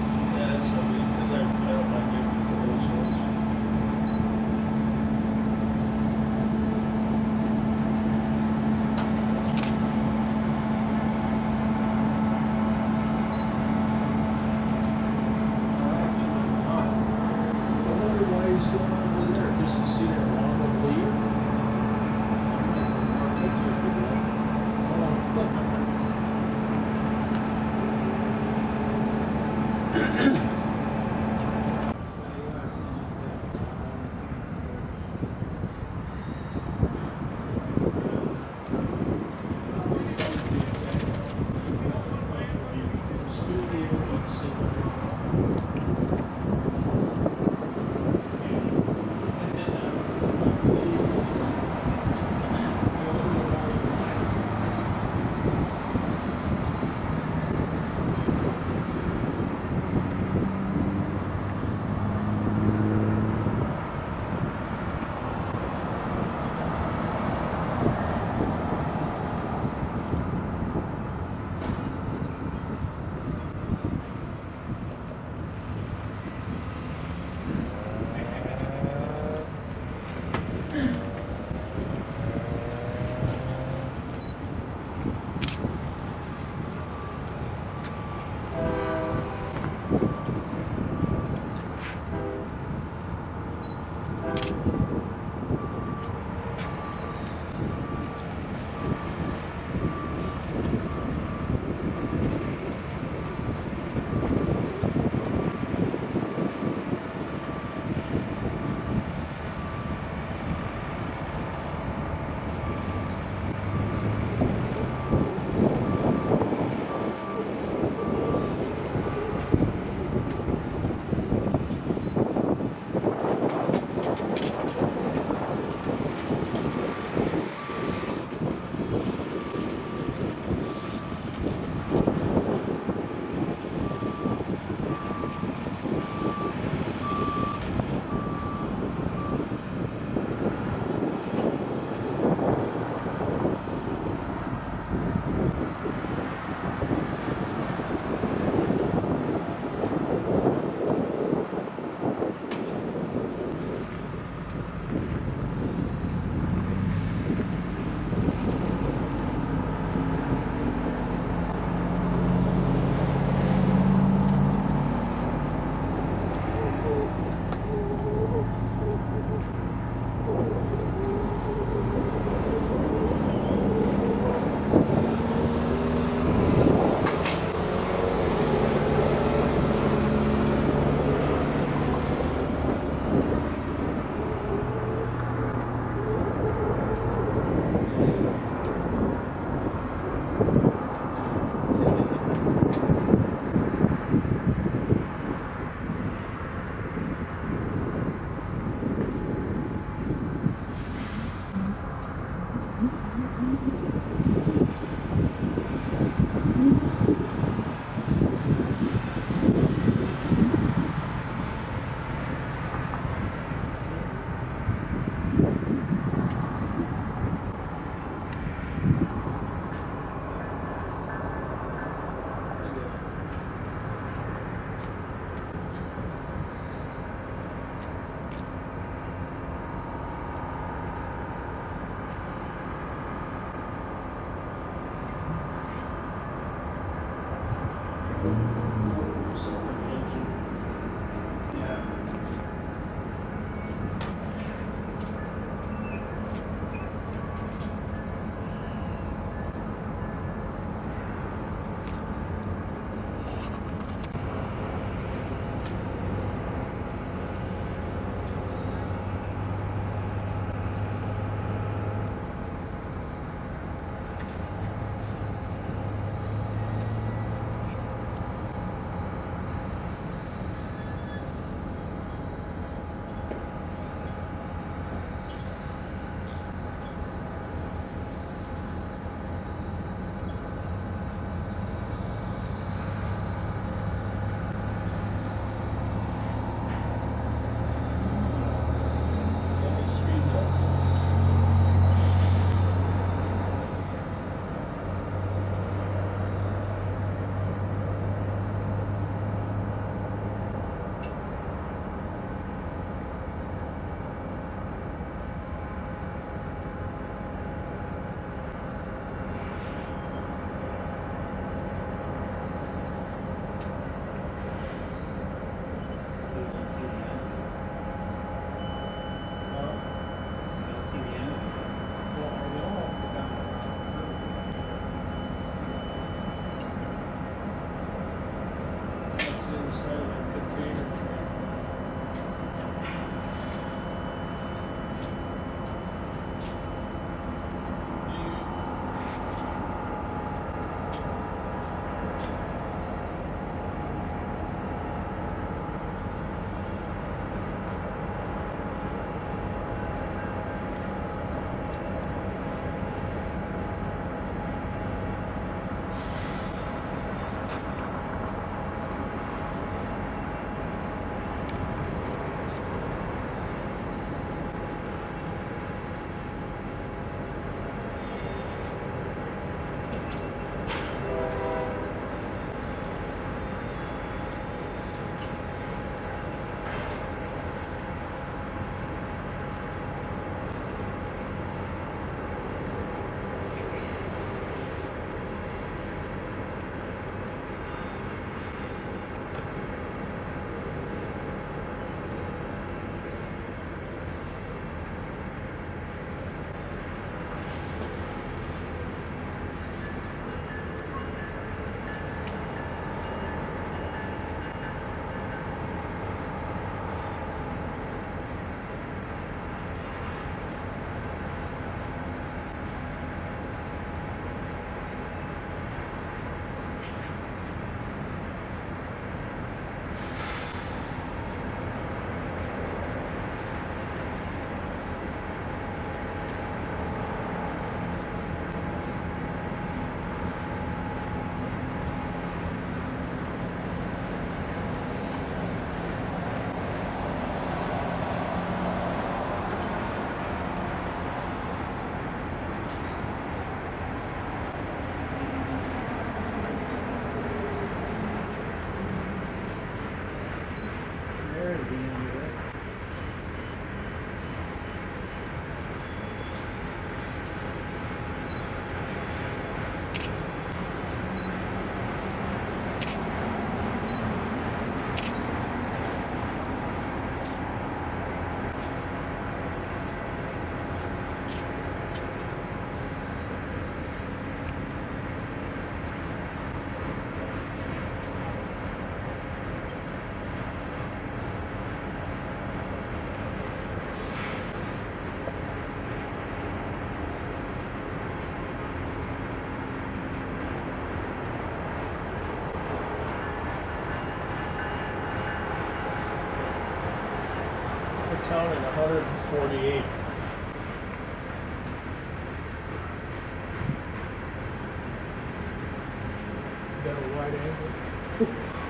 counted 148. wide angle.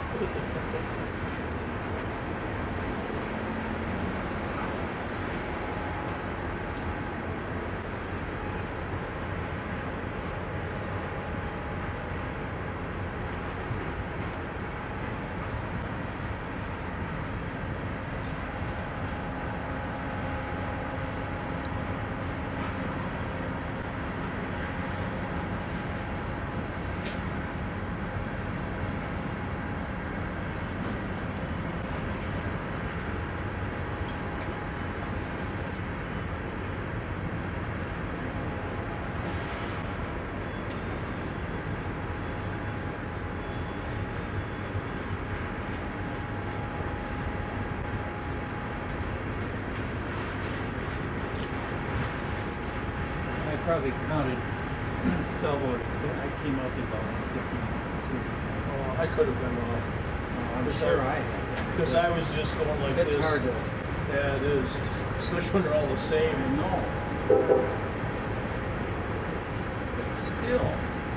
I probably counted double. I came up with about 52. Oh, I could have been off. I'm sure I have. Because I was just going like this. It's hard to. Yeah, it is, especially when they're all the same. No. But still.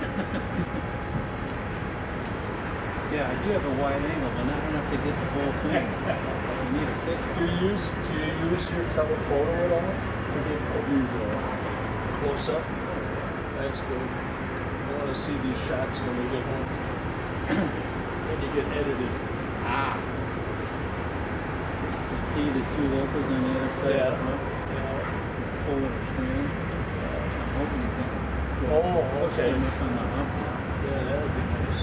Yeah, I do have a wide angle, but I don't have to get the whole thing. You need a fish. Do you use your telephoto at all to get close up? That's good. I want to see these shots when we get home. When you get edited. Ah. You see the two locals on the other side Yeah. of the hump? Yeah. He's pulling a train. I'm hoping he's going to Oh, push okay. him up on the hump now. Yeah, that would be nice.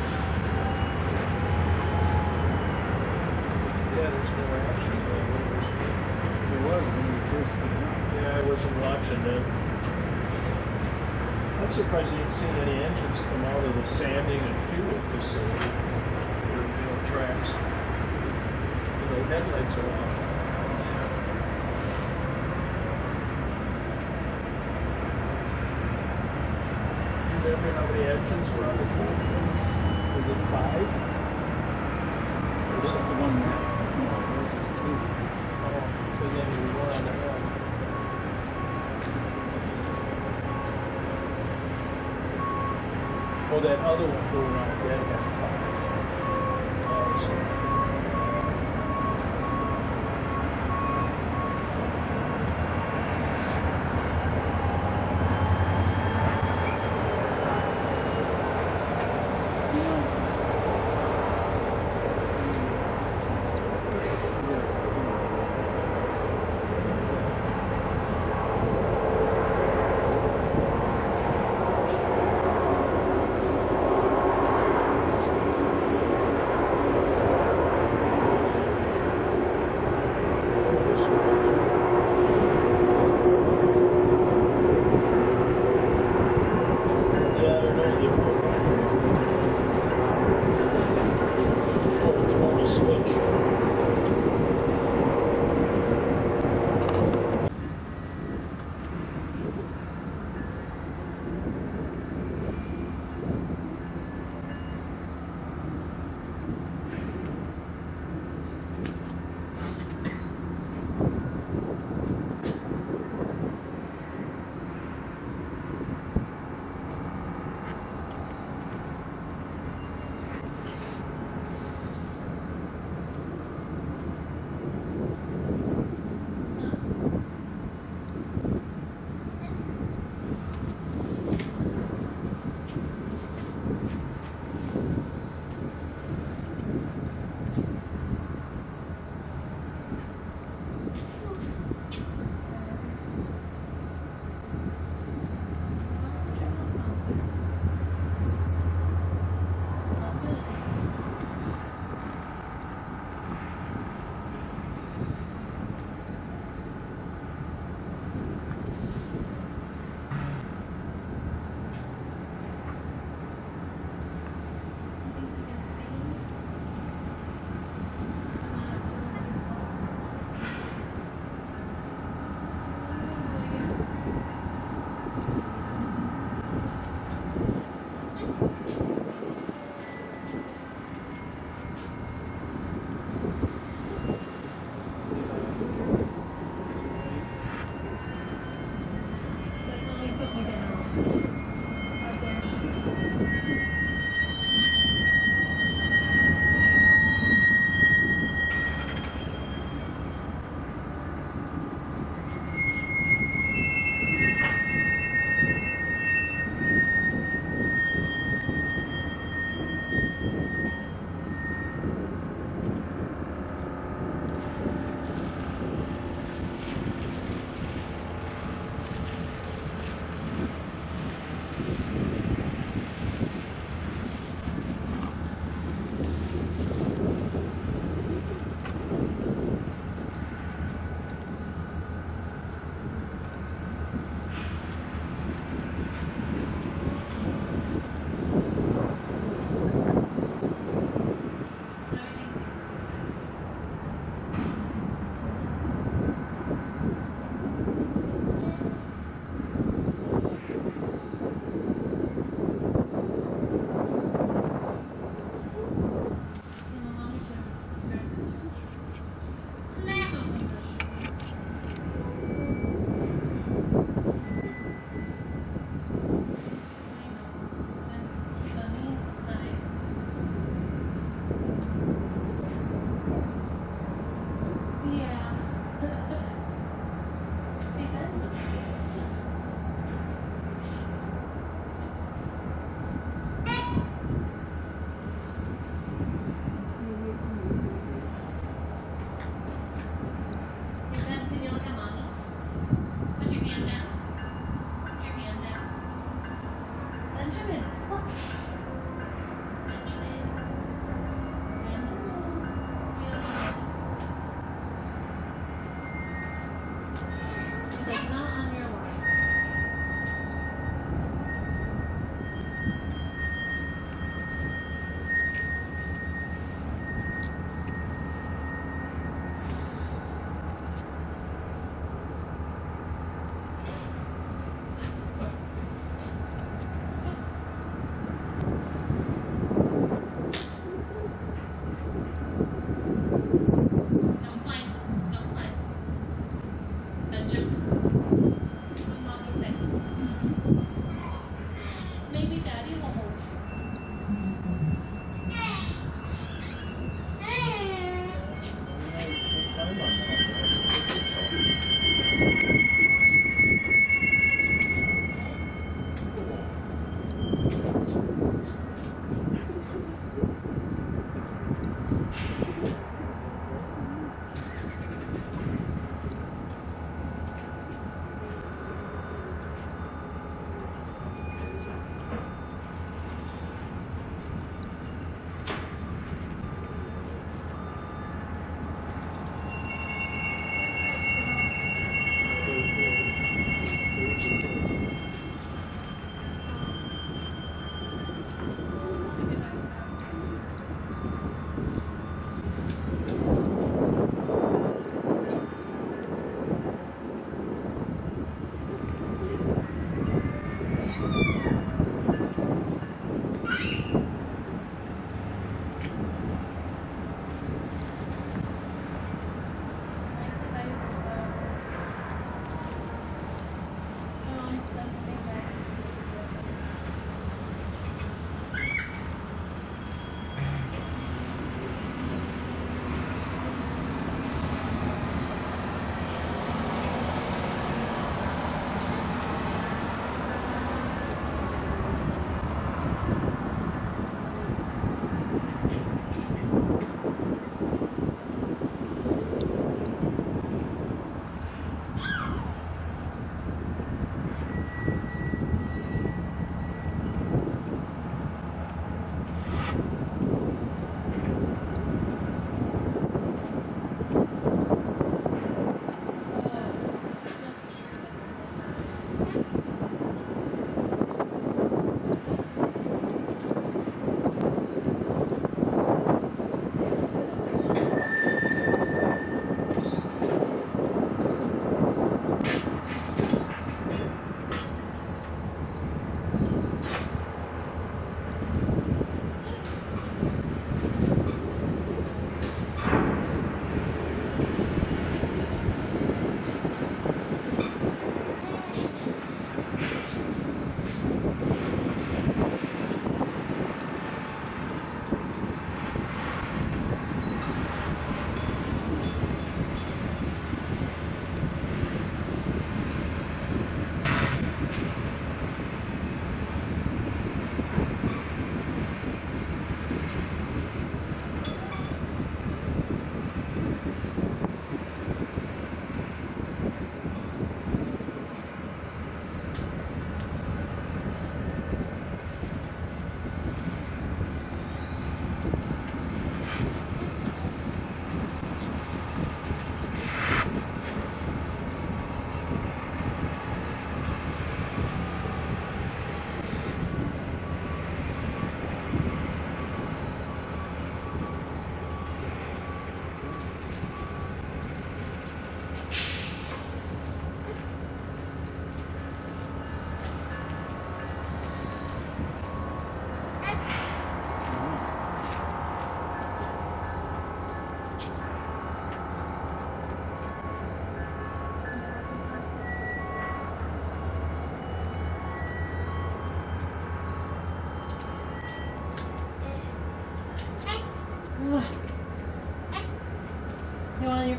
Yeah, there's no action there. There was when we first put it up. Yeah, I wasn't watching that. I'm surprised you didn't see any engines come out of the sanding and fuel facility. Or, tracks. The headlights are on. You remember how many engines were on the coach? Was it 5? This is the one that, no, yours is 2. Oh, because then we were on the hill. Oh, that other one going around, that had 5. Oh, so.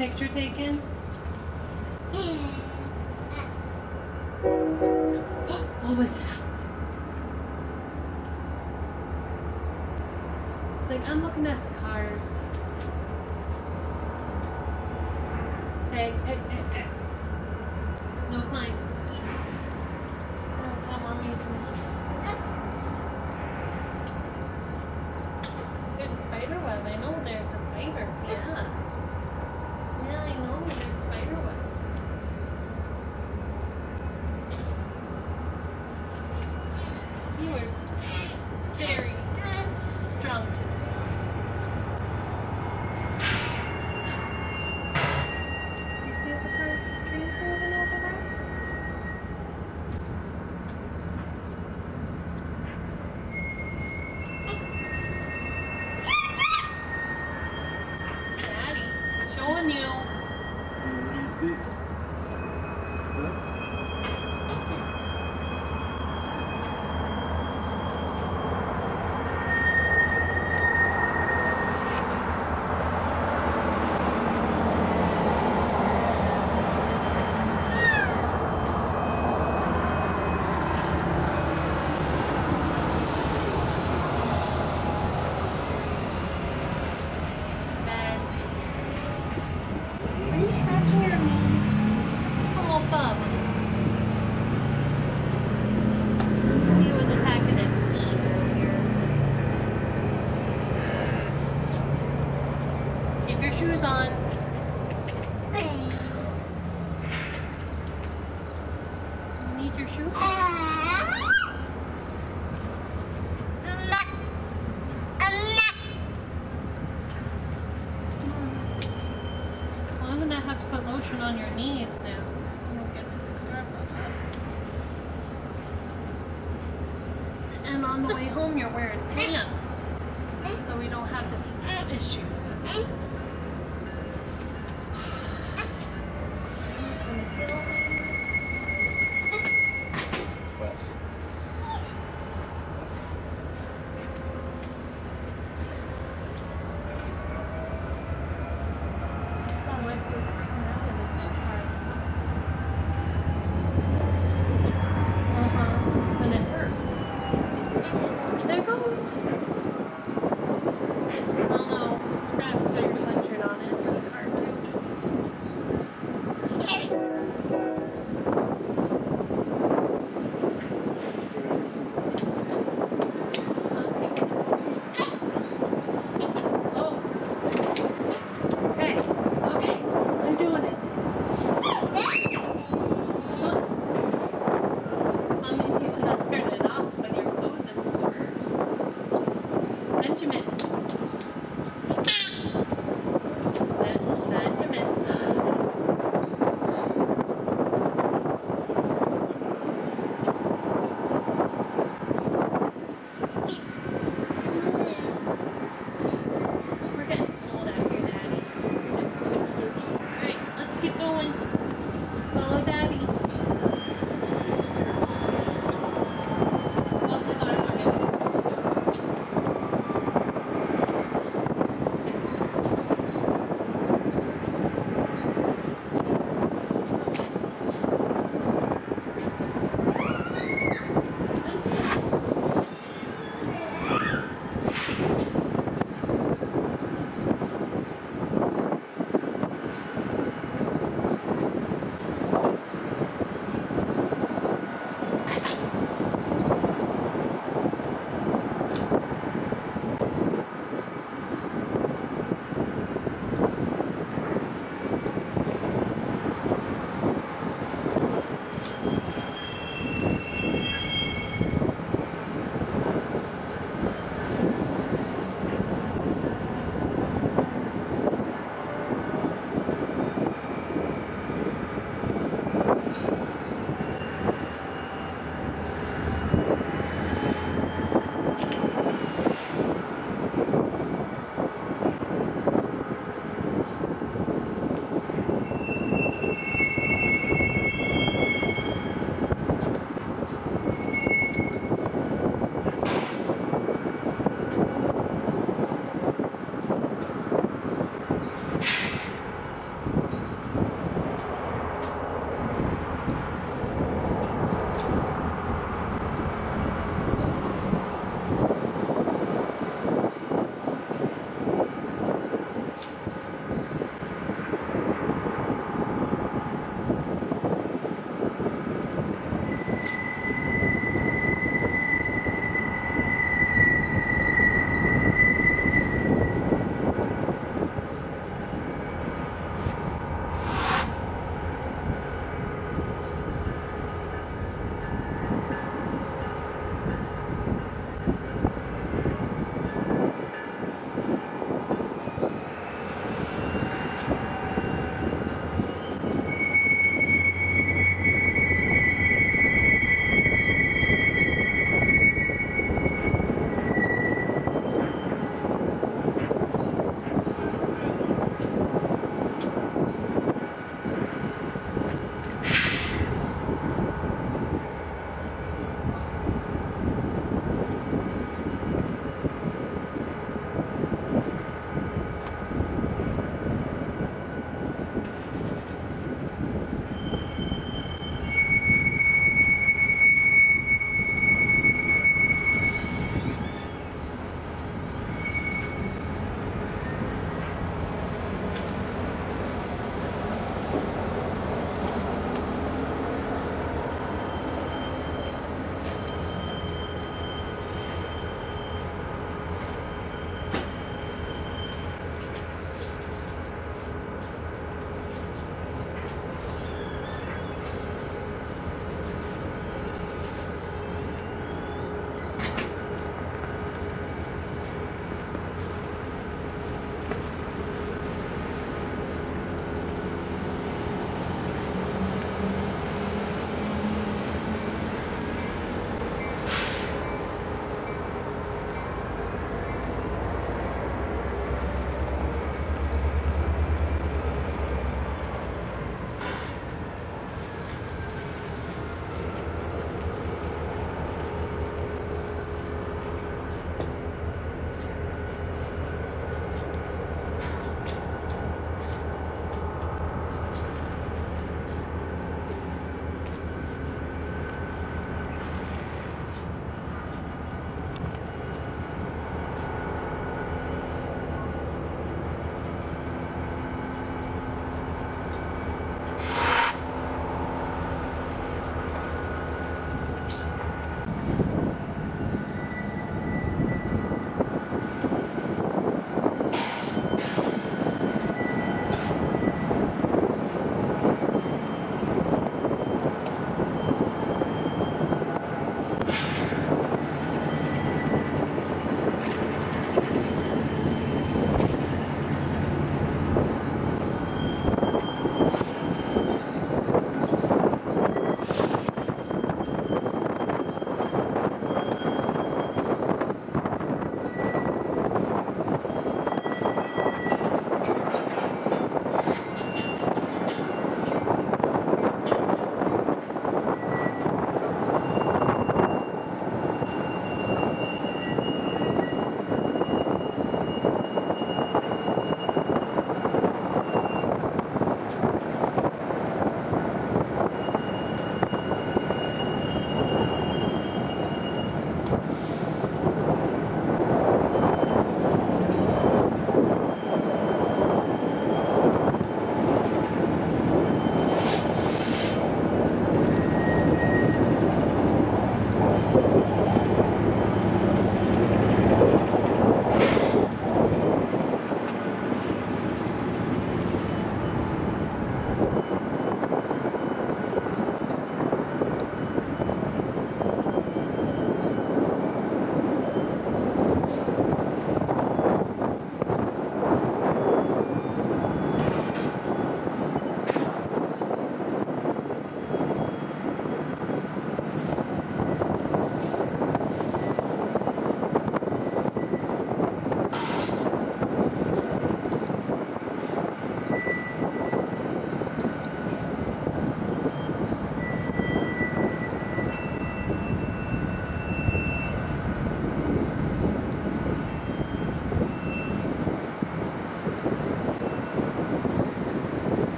picture taken? What was that? Like, I'm looking at the cars. Hey, hey, hey, hey. No climb. That's how mommy's. There's a spider web. I know there's a spider. Yeah. Yeah, I know there's a spider web. You were very strong today. You see the trees moving over there? Daddy, showing you. Easy. Ben. Are you scratching your knees? Oh, Bub. He was attacking his knees earlier. Keep your shoes on. You need your shoes? Well, I'm gonna have to put lotion on your knees now. We'll get to the car about that. And on the way home, you're wearing pants, so we don't have this issue. Oh, my foot's coming out of the car. And it hurts. There it goes. Oh no, you're gonna have to put your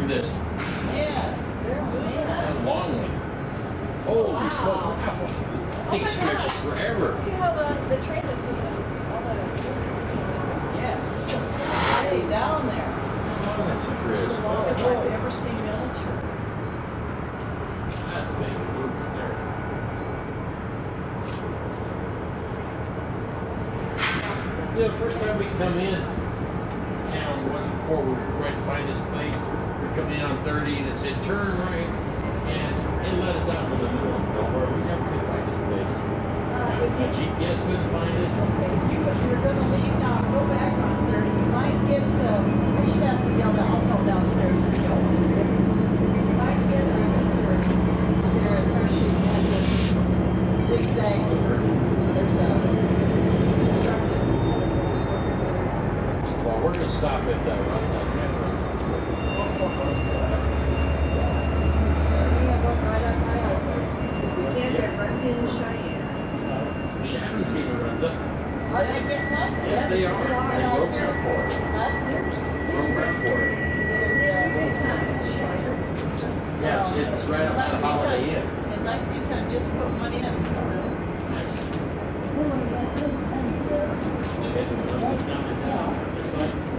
from this Yeah, they're good. long one. Holy smoke. Thing stretches forever. Look at how the train is moving. Yes. Hey, down there. That's Chris. It's the longest I've ever seen military. That's a big move there. You know, the first time we come in town was before we were trying to find this place. We come in on 30 and it said turn right, and it let us out to the middle of nowhere. We never could find this place. My GPS couldn't find it. If you were going to leave now and go back on 30, you might get, I should ask the gal down, I'll go downstairs and go. You might get there at Hershey, you have to zigzag. There's a construction. Well, we're going to stop at Runs on We have one right up my office. Yeah, that runs in Cheyenne. Shannon's even runs up. Are they getting up? Yes, they are. They broke ground for it. Broke ground for it. Yes, it's right up the Holiday Inn. And Lexington just put one in. Nice. And it goes up down the town. It's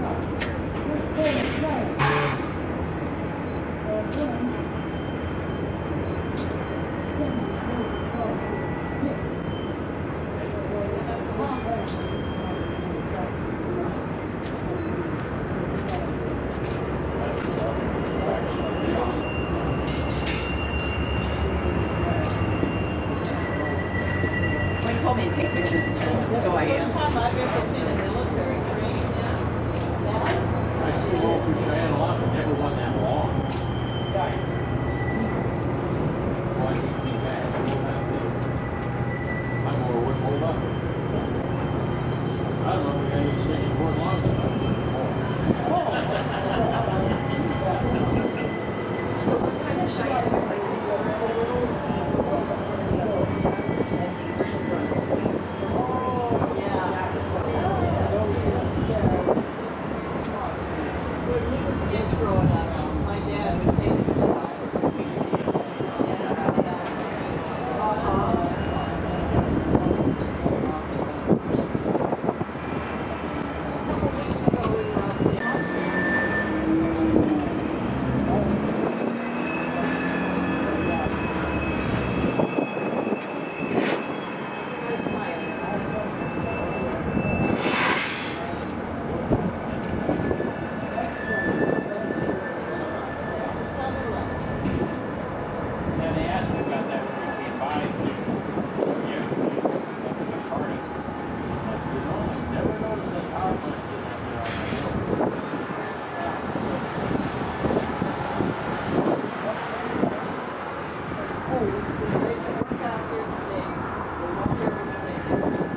He told me to take pictures and send them, so I That's the am. first time I've ever seen a military train. I see roll through Cheyenne a lot, but never one that long. Why do you think that? I'm over with, hold up. I don't know if we're going to station board long enough. So what time is Cheyenne? Like, a little. Oh, yeah. When we were kids growing up, my dad would take us to Iowa. We'd see it. A couple weeks ago, we were on the What a silence. It's a Sutherland. Yeah, they asked me about that when we came by. Yesterday, up at the party. Like, you know, I never noticed that power plant sitting up there on the hill. There's a work out here today. It's terrible to say that.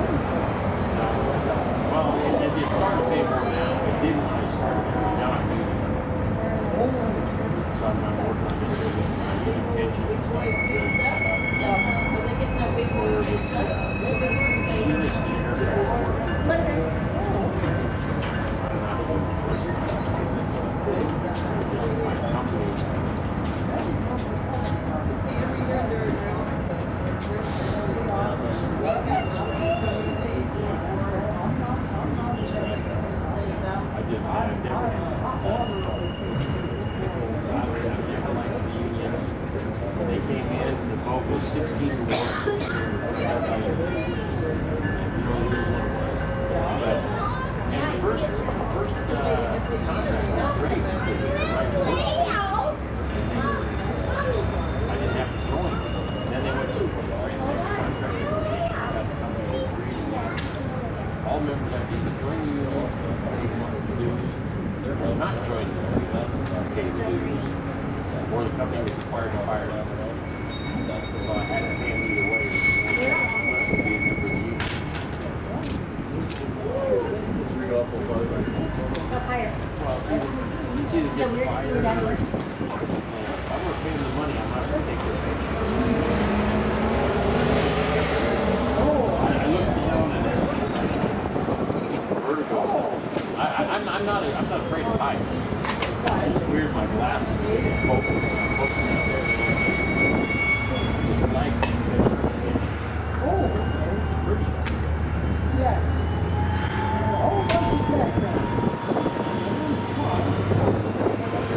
Well, it started to pay more now. It didn't when I started. Now I do. So I'm not working on it. I need a pension and stuff. Big stuff? Yeah, when they get that big boy big stuff. See, every year they're it's They came in, the vote was 16 to 1. But, and the first contract was great. Because it was right to work. I didn't have to join. Then they went to contract. All members have to either join the union or not join the union. That's pay the dues. Or the company was required to fire them. So I had to pay them either way. To be a member of the union. Up higher. Well, it's either So get we're just fired doing that or work. if I'm going to pay them the money, I'm not going to take their pay. I looked down at vertigo. I'm not afraid of heights. It's just weird, my glasses focus. I'm focusing on everything. It's nice. Oh, Pretty. yeah. Oh, that's good.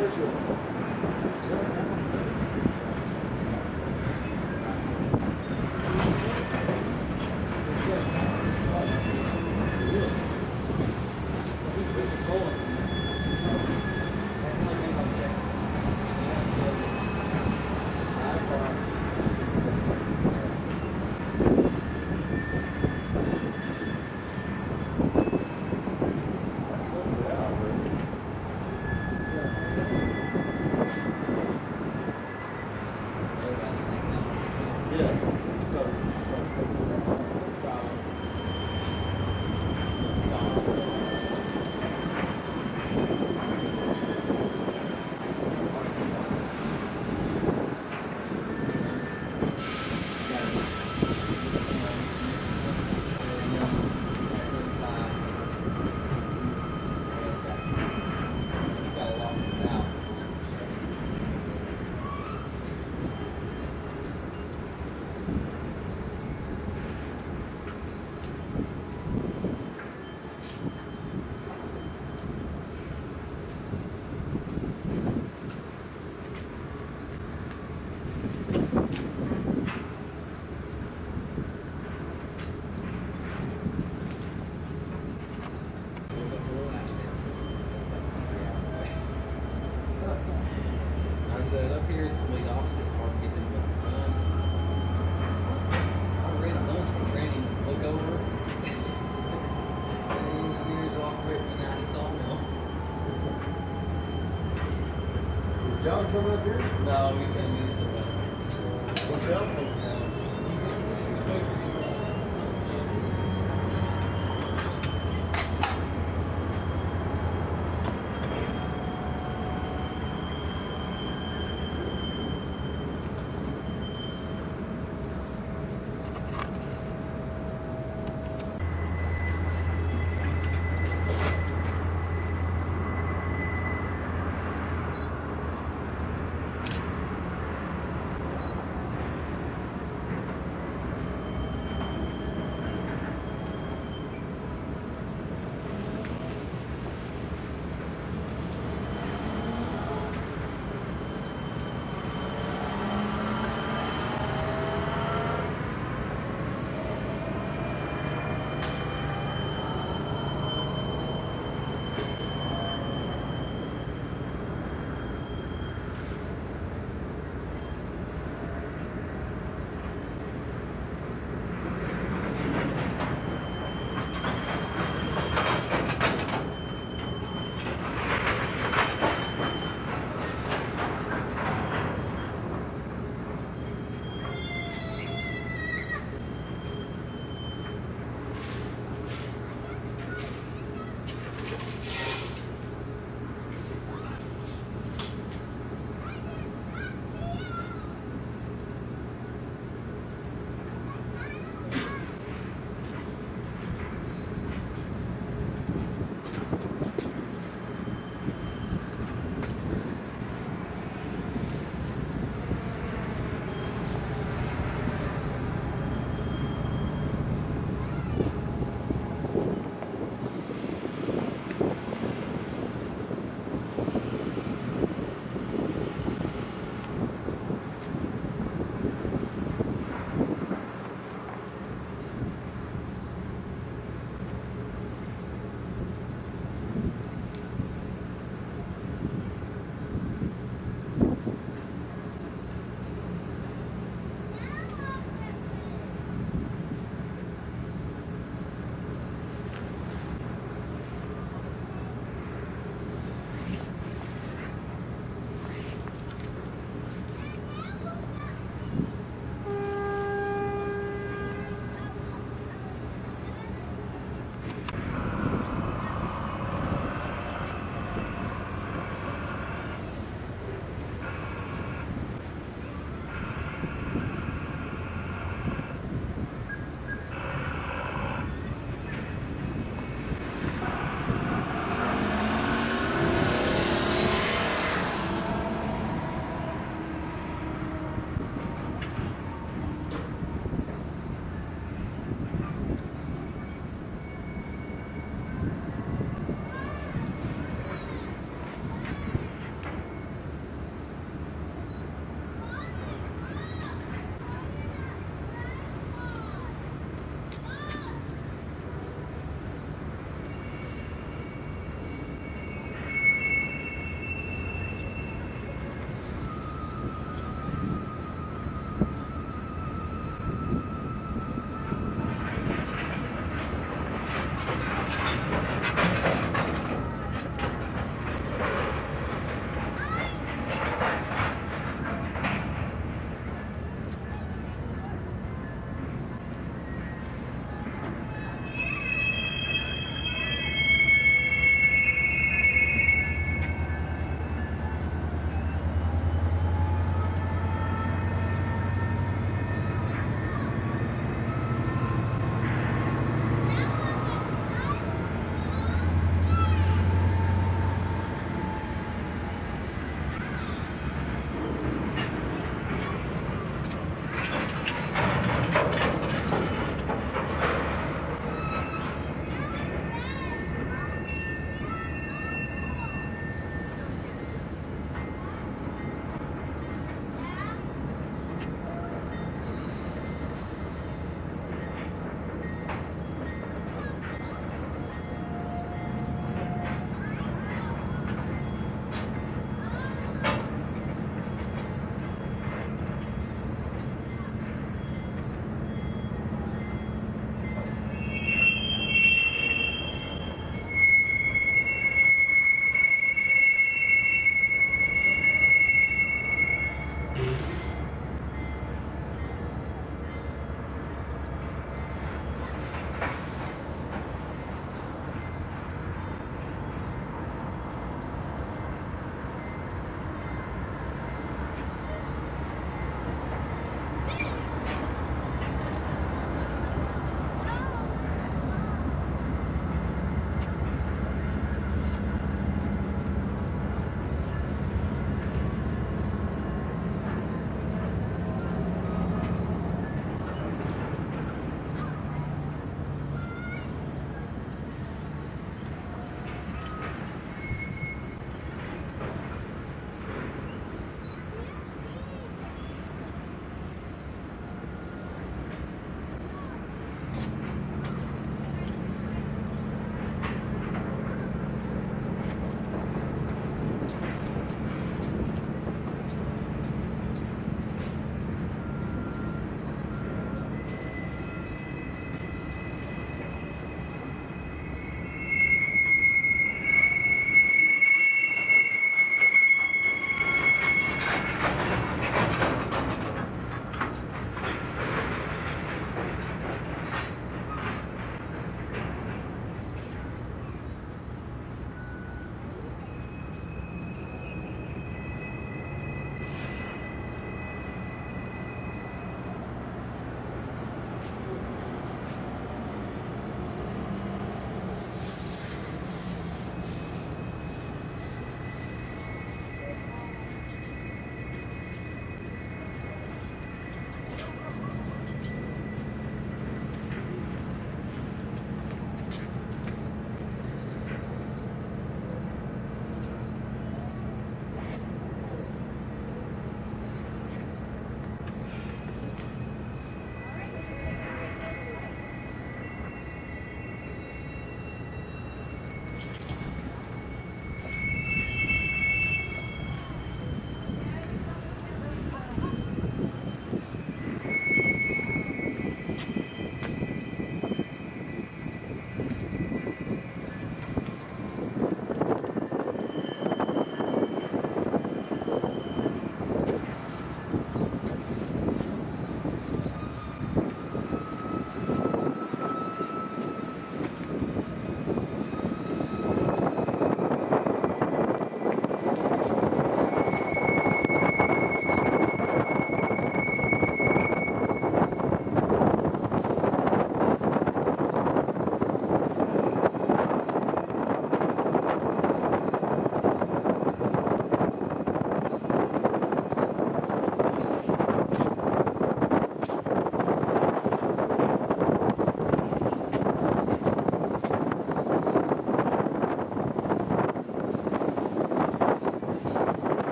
John coming up here? No, he's gonna use it. Hotel?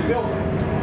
built it.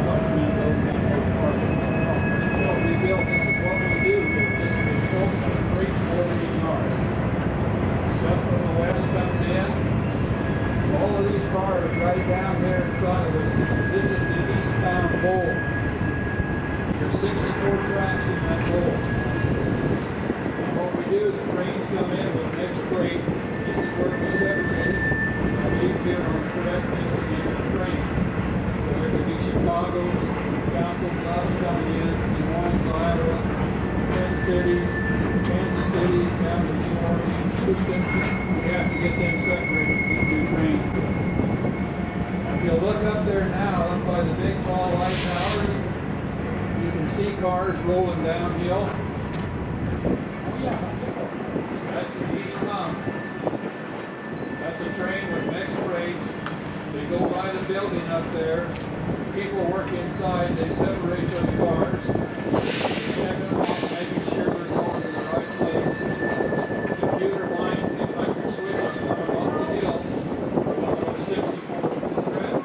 We built, this is what we do here. This is a full freight forwarding yard. Stuff from the west comes in. All of these cars right down here in front of us. This is the eastbound bowl. There's 64 tracks in that bowl. And what we do, the trains come in with mixed freight. This is where we separate it. That leaves here on the correct destination train. So there could be Chicago's, Council Bluffs coming in, Des Moines, Iowa, Twin Cities, Kansas City, down to New Orleans, Houston. We have to get them separated to get new trains built. If you look up there now, up by the big tall light towers, you can see cars rolling downhill. Oh yeah, that's the east hump. That's a train with mixed freight. They go by the building up there. People work inside. They separate those cars. They check them off, making sure they're going to the right place. Computer lines and electric switches coming off the hill. 64 thread.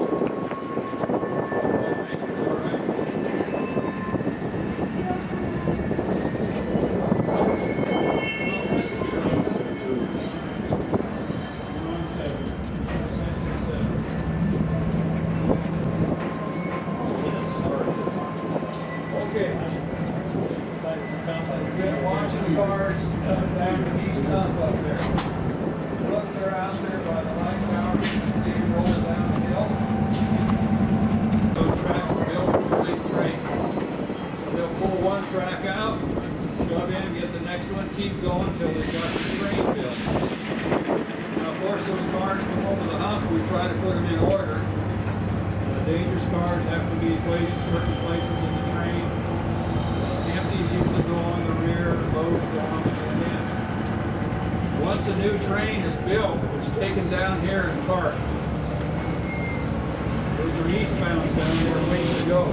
Okay. We've been watching the cars coming down the east hump up there. Look, they're out there by the light tower. You can see them rolling down the hill. Those tracks are built for the big train. So they'll pull one track out, shove in, get the next one, keep going until they've got the train built. Now, of course, those cars come over the hump. We try to put them in order. Dangerous cars have to be placed certain places in the train. Empties usually go on the rear, loads go on the end. Once a new train is built, it's taken down here and parked. Those are eastbounds down there waiting to go.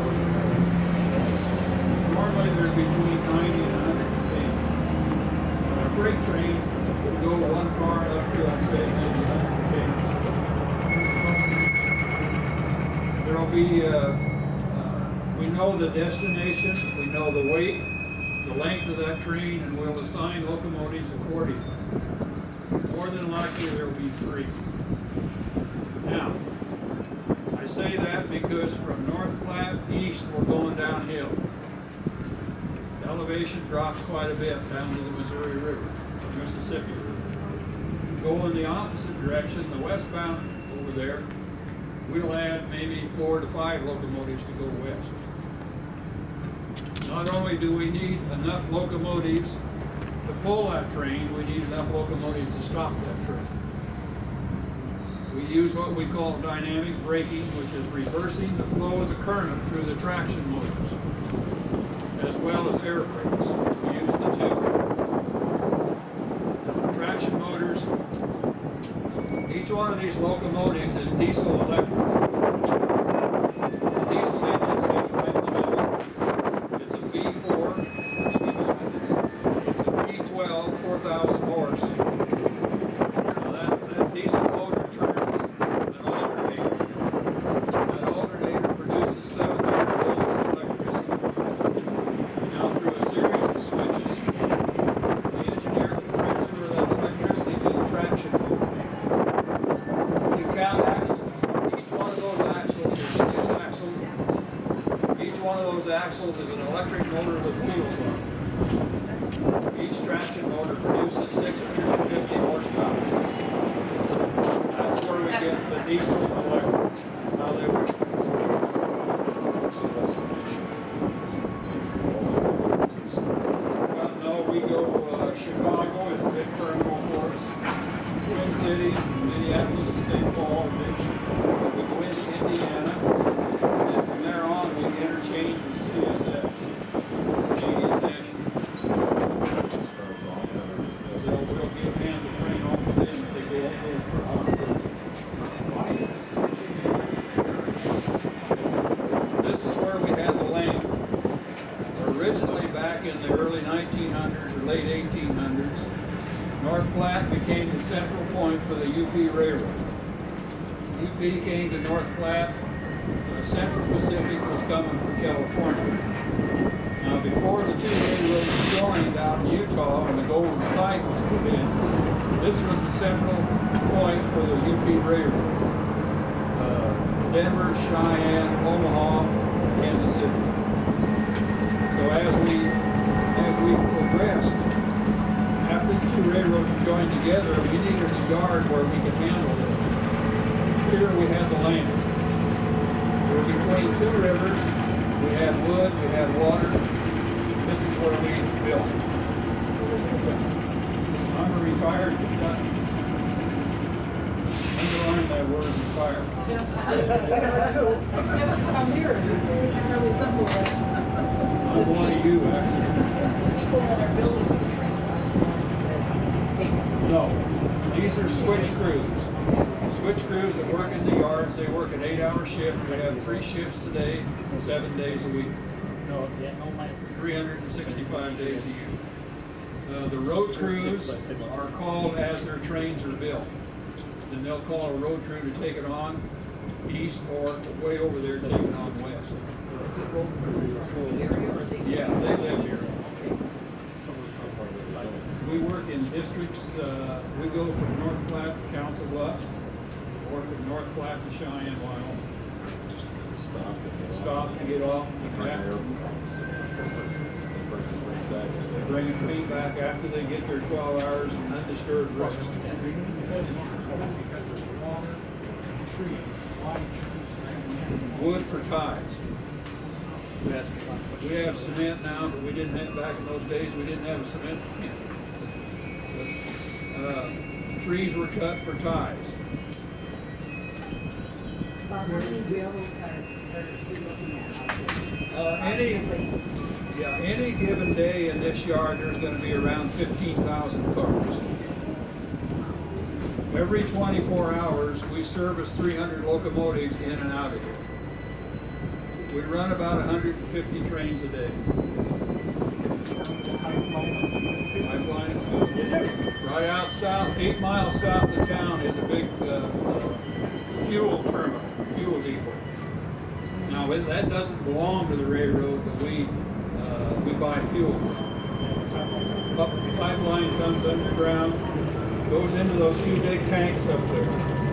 Normally they're between 90 and 100 feet. On a freight train, it could go one car up to, I'd say, maybe 100 feet. There'll be, we know the destination, we know the weight, the length of that train, and we'll assign locomotives accordingly. More than likely, there will be 3. Now, I say that because from North Platte east, we're going downhill. The elevation drops quite a bit down to the Missouri River, Mississippi River. Go in the opposite direction, the westbound over there, we'll add maybe 4 to 5 locomotives to go west. Not only do we need enough locomotives to pull that train, we need enough locomotives to stop that train. We use what we call dynamic braking, which is reversing the flow of the current through the traction motors, as well as air brakes. We use the 2. Traction motors, each one of these locomotives is diesel electric. The diesel engine sits right in the middle. It's a V4, it's a V12, 4,000 horse. Now that diesel motor turns an alternator. That alternator produces 700 volts of electricity. Now through a series of switches, the engineer can transfer that electricity to the traction motor. Count axles. Each one of those axles is 6 axles. Each one of those axles is an electric motor with wheels on it. Each traction motor produces 650 horsepower. That's where we get the diesel and electric. How they work. Well, no, we go Chicago is a big terminal for us. Twin Cities, Minneapolis, St. Paul, we go into Indiana, and from there on we interchange with CSX, Canadian National. So we'll hand the train off to them if they go up those per hour. This is where we had the lane. Originally back in the early 1900s or late 1800s, North Platte became the central point for the UP Railroad. UP came to North Platte Central Pacific was coming from California. Now, before the two railroads joined out in Utah and the Golden Spike was put in, this was the central point for the UP Railroad. Denver, Cheyenne, Omaha, Kansas City. So as we progressed, after the two railroads joined together, we needed a yard where we could handle this. Here we had the land. We were between two rivers. We had wood, we had water. This is where we built. I'm a retired Kentucky. Underline that word, retired. Yes, I too. Except come here, you resemble us. I'm one of you, actually. The people that are building the trains are the ones that take it. No, these are switch crews. Switch crews that work in the yards. They work an 8-hour shift. We have 3 shifts a day, 7 days a week. 365 days a year. The road crews are called as their trains are built. Then they'll call a road crew to take it on east or way over there take it on west. Yeah, they live here. We work in districts. We go from North Platte to Council Bluffs, or from North Platte to Cheyenne, Wyoming. Stop to get off and back. Bring the feet back after they get their 12 hours of undisturbed rest. Wood for ties. We have cement now, but we didn't have back in those days. We didn't have a cement plant. Trees were cut for ties. Any given day in this yard, there's going to be around 15,000 cars. Every 24 hours, we service 300 locomotives in and out of here. We run about 150 trains a day. Pipeline. Right out south, 8 miles south of town, is a big fuel terminal, fuel depot. Now, that doesn't belong to the railroad, but we buy fuel. Pipeline comes underground, goes into those 2 big tanks up there.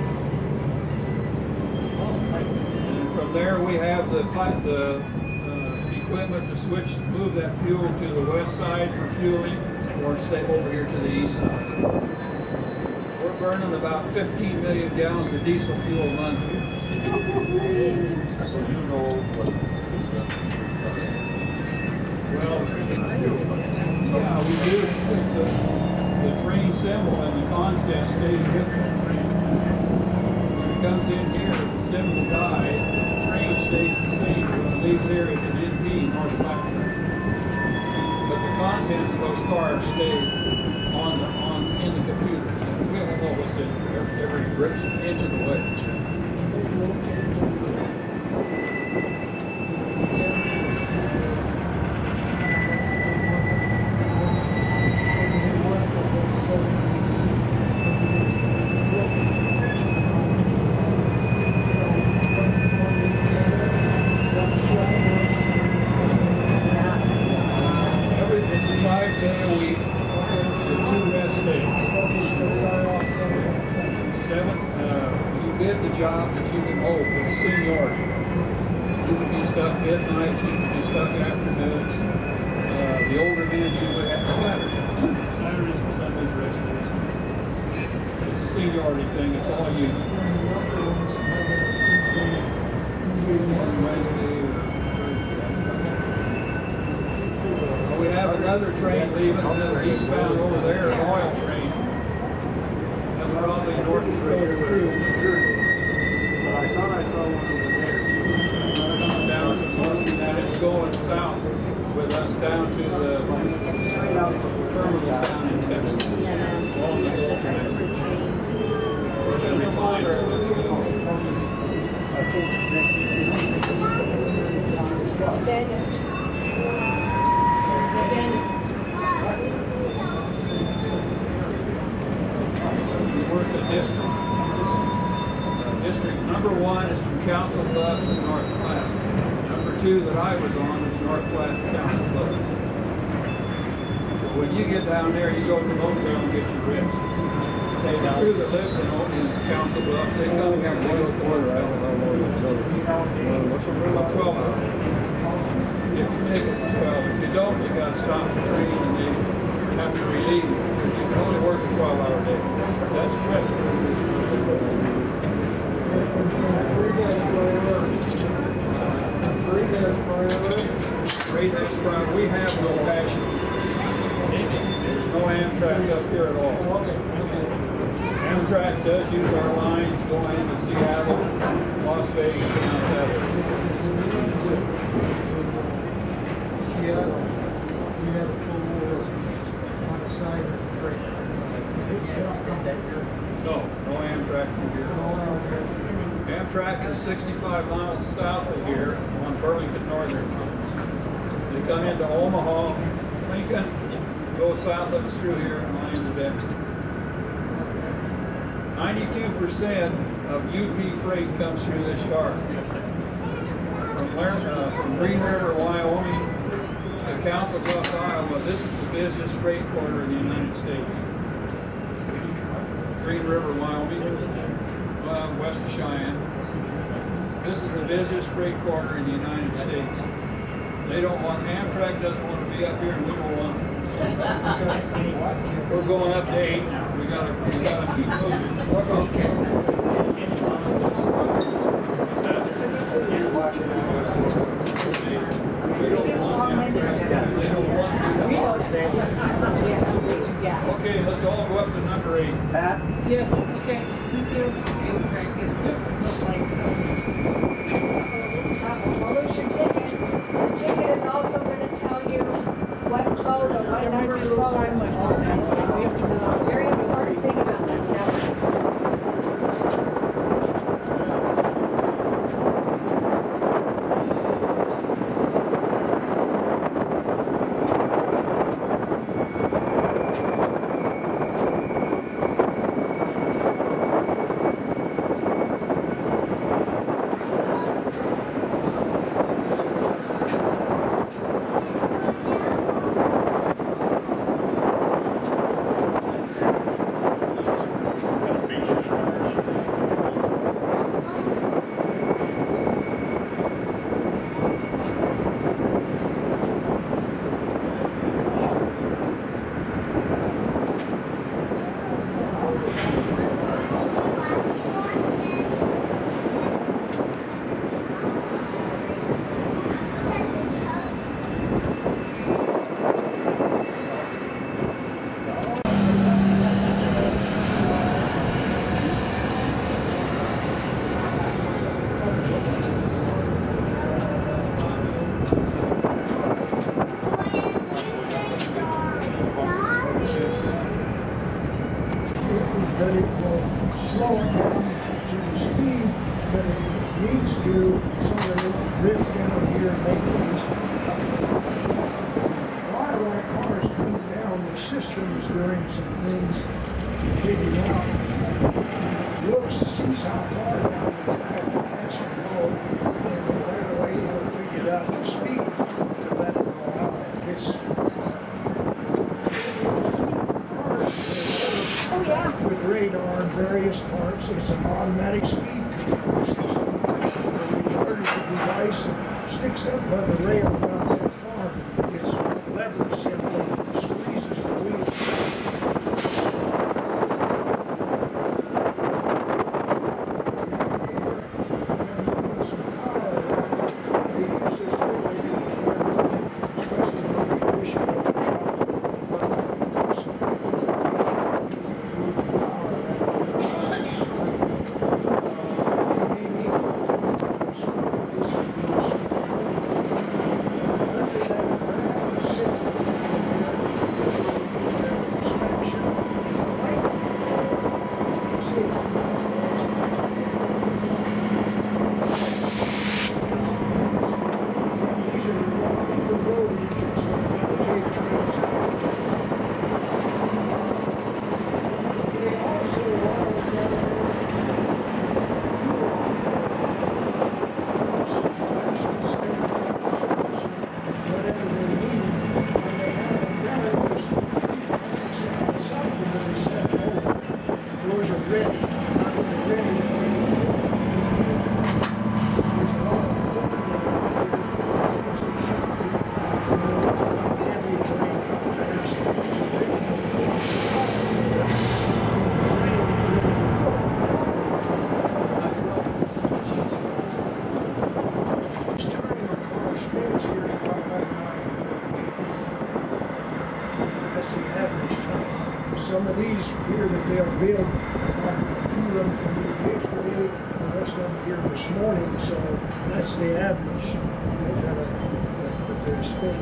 And from there we have the equipment to move that fuel to the west side for fueling, or stay over here to the east side. We're burning about 15 million gallons of diesel fuel a month here. So you know what Well, yeah, we do. It's the train symbol and the concept stays with it. When it comes in here, the symbol dies, the train stays the same. When it leaves here, it's an NP, North Platte. But the contents of those cars stay in the computer. We don't know what's in every inch of the way. It's a 5-day a week with 2 rest days. 7, you bid the job that you can hold with seniority. You can be stuck midnight, you can be stuck afternoons. The older men usually have Saturdays and Sundays rest days. It's a seniority thing, it's all you. We have another train leaving eastbound over there, an oil train. That's probably North Dakota crew. But I thought I saw one over there. Down to north, and it's going south with us down to the terminals down in Texas. Along the whole train. Where the refiner is. We work the district. District number 1 is from Council Bluffs and North Platte. Number 2 that I was on was North Platte and Council Bluffs. When you get down there, you go to the motel and get your rest. The crew that lives in Council Bluffs, they come here and they go to the motel. About 12 hours. If you make it 12, if you don't, you got to stop the train and they have to relieve you because you can only work a 12-hour day. That's fresh. 3 days prior, we have no passion. There's no Amtrak up here at all. Amtrak does use our lines going into Seattle, Las Vegas, and out that way. Seattle, we had a full war on the side of the freight. No Amtrak from here. Amtrak is 65 miles south of here on Burlington Northern. They come into Omaha, Lincoln, go south of us through here and land at Denver. 92% of UP freight comes through this yard. From Green River, Wyoming to Council Bluffs, Iowa, this is the busiest freight corridor in the United States. Green River, Wyoming, west of Cheyenne. This is the busiest freight corridor in the United States. They don't want, Amtrak doesn't want to be up here and we don't want it. We're going up to 8 now. We gotta keep moving. Okay, let's all go up to number 8. Pat? Yes, okay, thank you. Well, lose your ticket. The ticket is also going to tell you what code or what number There might be a little time left on that. We have to move on. Very important thing about that number. But it will slow it down to the speed that it needs to so that it will drift down here and make things. While that car's coming down, the system is doing some things to figure out. It looks, sees how far down the track it has to go, and right away it'll figure out the speed to let it go out. It's with radar and various parts. It's an automatic speed control system. The recorder device sticks up by the rail about that far. Its lever simply squeezes the wheel. ready, not only ready, but ready for it. There's a lot of coordinating here, heavy train, how fast, so they can when the train is ready to go. Each time a car spins here is about 1 mile. That's the average time. Some of these here that they'll build, like a few of them can be yesterday, the rest of them here this morning, so that's the average. That they spend.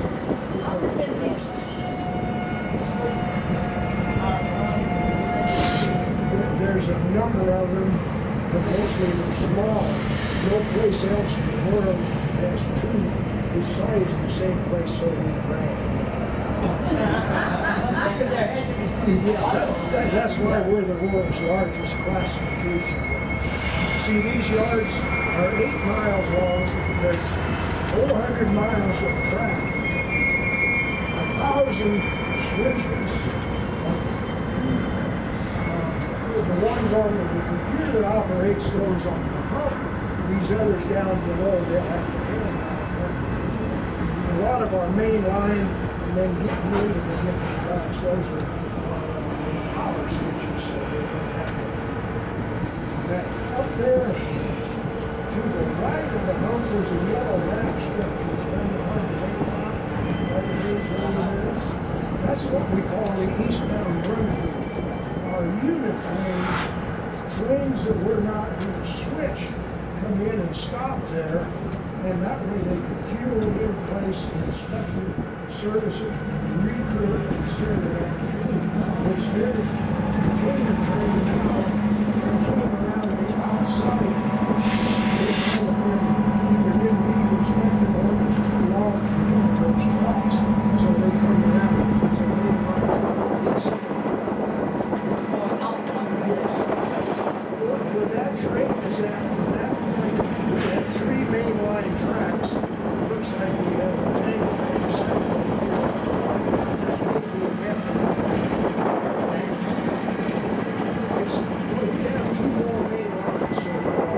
There's a number of them, but mostly they're small. No place else in the world has two the size in the same place so they brand. That's why we're the world's largest classification. See, these yards are 8 miles long. There's 400 miles of track, 1,000 switches. The ones on the computer operates those on the hump. These others down below, they'll have to hand out. A lot of our main line and then getting into the different tracks, those are power switches, so they don't have to. That up there to the right of the hump, there's a yellow rack structure. It's down the hump, that's what we call the eastbound run through. Our unit trains that we're not going to switch, come in and stop there, and that way they can fuel it in place, inspect it, service it, recrew it, and send it on through. Which there's container train now, they're coming around the outside. They come in, either didn't need inspected or it's too long to get those tracks, so they come around. It's a main line track. Where that train is at, from that point, we have 3 main line tracks. It looks like we have a tank train set over here. That may be a methanol train. It's, well, we have 2 more main lines, so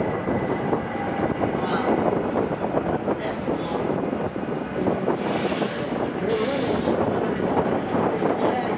That's long. they're running some very long trains.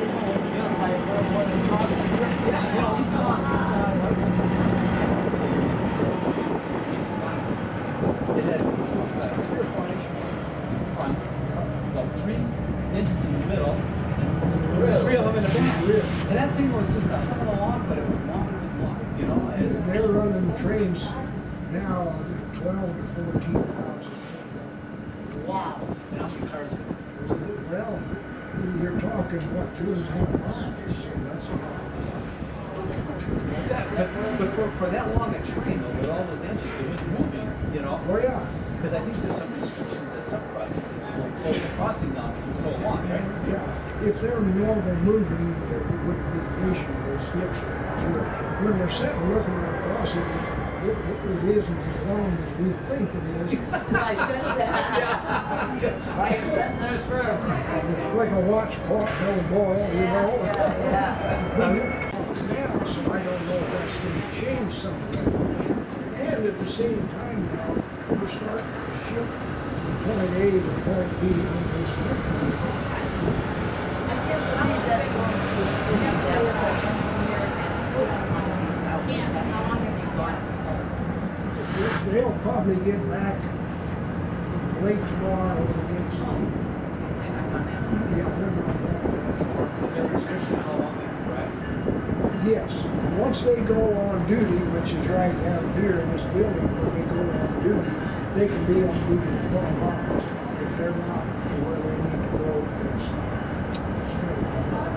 It had clear functions front, about 3 engines in the middle, and 3 of them in the back. And that thing was just a humming along, but it was longer than long, you know. And They're running trains now 12 to 14,000. wow. And how many cars? Well, you're talking, what, 2.5 miles? So that's But for that long a train, though, with all those engines, it was moving, you know. oh, yeah. Because I think there's some restrictions at some crossings. They won't close the crossing down for so long, right? Yeah, if they're normal moving, there wouldn't be restrictions. When they're sitting looking at a crossing, it isn't as long as we think it is. I said that. Why you're sitting there forever. Like a watch pot don't boil, you know? Yeah. Now, so I don't know if that's going to change something. And at the same time now, we're starting to ship from point A to point B in this country. I can't believe that's going to be there was an engineer that how long have you gone? They'll probably get back late tomorrow or the next week. Yeah, they're not back. Is there a restriction on how long they can drive? Yes, once they go on duty, which is right down here in this building, when they go on duty, they can be on duty 12 miles. If they're not to where they need to go, it's straight.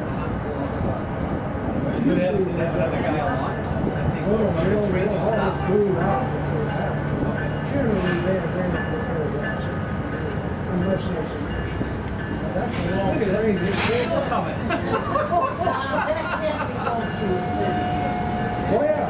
Do they have another guy on or something that takes over? The train just They'll stops. haul out before half. Generally, they're there before that, unless there's an issue. Now, that's a long train. It's still coming. That can't be going through the city. Oh, yeah.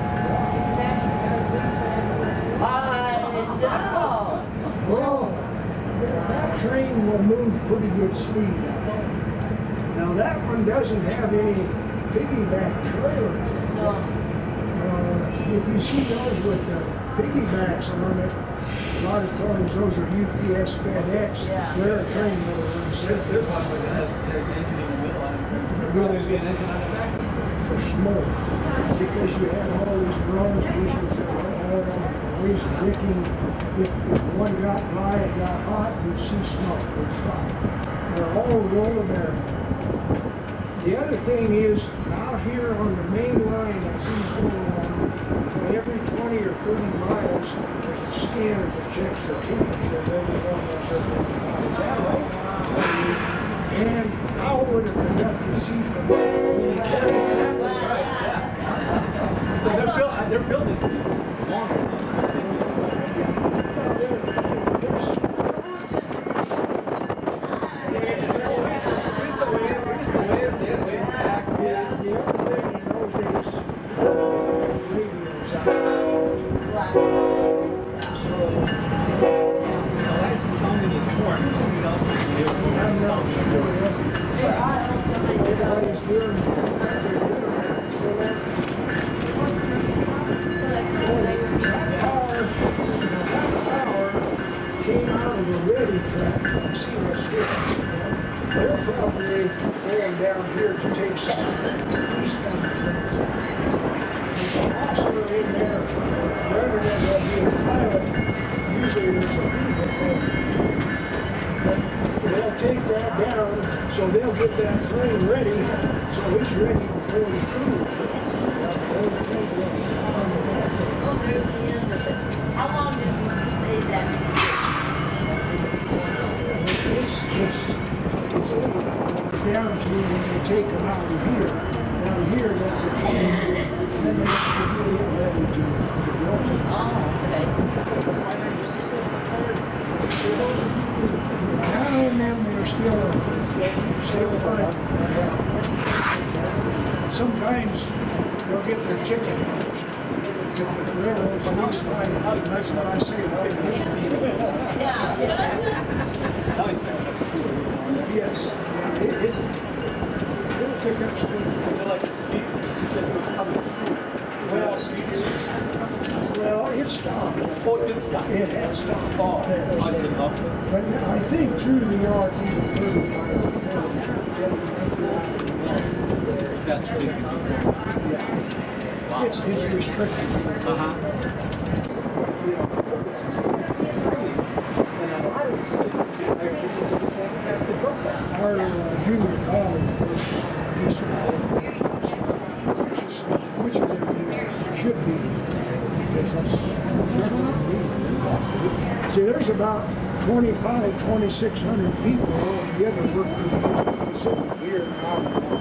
I know. Well, that train will move pretty good speed out there. Now that one doesn't have any piggyback trailers. No, If you see those with the piggybacks on it, a lot of times those are UPS, FedEx. They're a train that runs. There's ones like that has an engine in the middle. There will always be an engine on the back. For smoke, because you have all these bronze dishes that are all always licking. If one got dry, it got hot, you'd see smoke, would stop. They're all rolling there. The other thing is, out here on the main line as he's going along, every 20 or 30 miles, there's a scanner that checks your temperature and every one that's up there. Is that right? And how would a conductor see from So they're building longer. They're probably going down here to take some eastbound trains. There's an officer in there, rather than there being a pilot, usually there's a vehicle. But they'll take that down, so they'll get that train ready, so it's ready before the crews. Oh, there's the end of it. How long did you say that It's down to when they take them out of here. Down here, that's a train, and then they have to get it ready to walk. Now and then they're still fine. Sometimes they'll get their chicken first. If the railroad police find them, that's what I say. Yes, yeah, it'll pick up speed. Is it like the speed? You said it was coming through. Well, it stopped. Oh, it did stop. It had stopped. Oh, that's enough. But I think through the yard, people 35. That's the Yeah. Wow. It's restricted. Our junior college coach, which of them should be, because that's see, there's about 2,600 people altogether working for the city here in Colorado.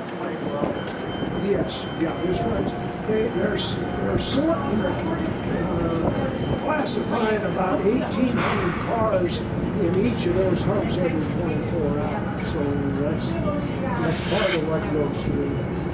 Yes, yeah, this one's, they're sorting, classifying about 1,800 cars in each of those humps every 24 hours. So that's part of what goes through.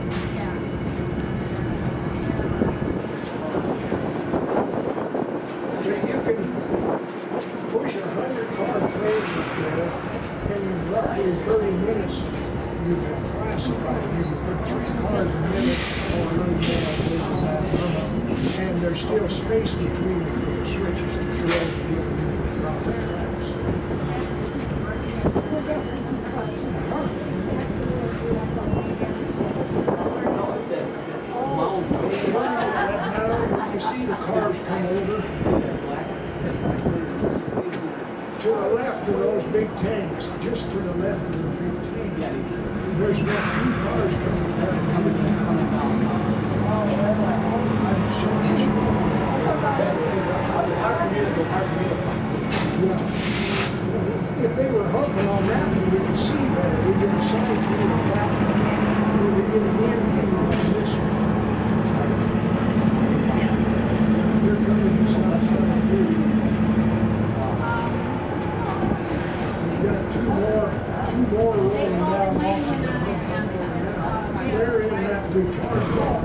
You can push a 100-car train up there, and in roughly 30 minutes, you can classify it. You can put 3 cars a minute or a little more, and there's still space between the switches to train to get them off the tracks. You see the cars come over. To the left of those big tanks, just to the left of the big tank, there's about 2 cars coming down. I'm sorry. Yeah. If they were humping on that one, we could see better. We get a side view of that one. Or we get a wind view on this one. Here comes the south side view. We've got 2 more rolling down off of the hump. They're in that retard block.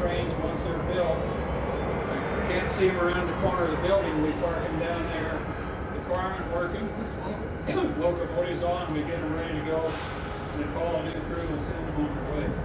trains once they're built. You can't see them around the corner of the building. We park them down there. The firemen working. Locomotives on, we get them ready to go. And they call a new crew and send them on their way.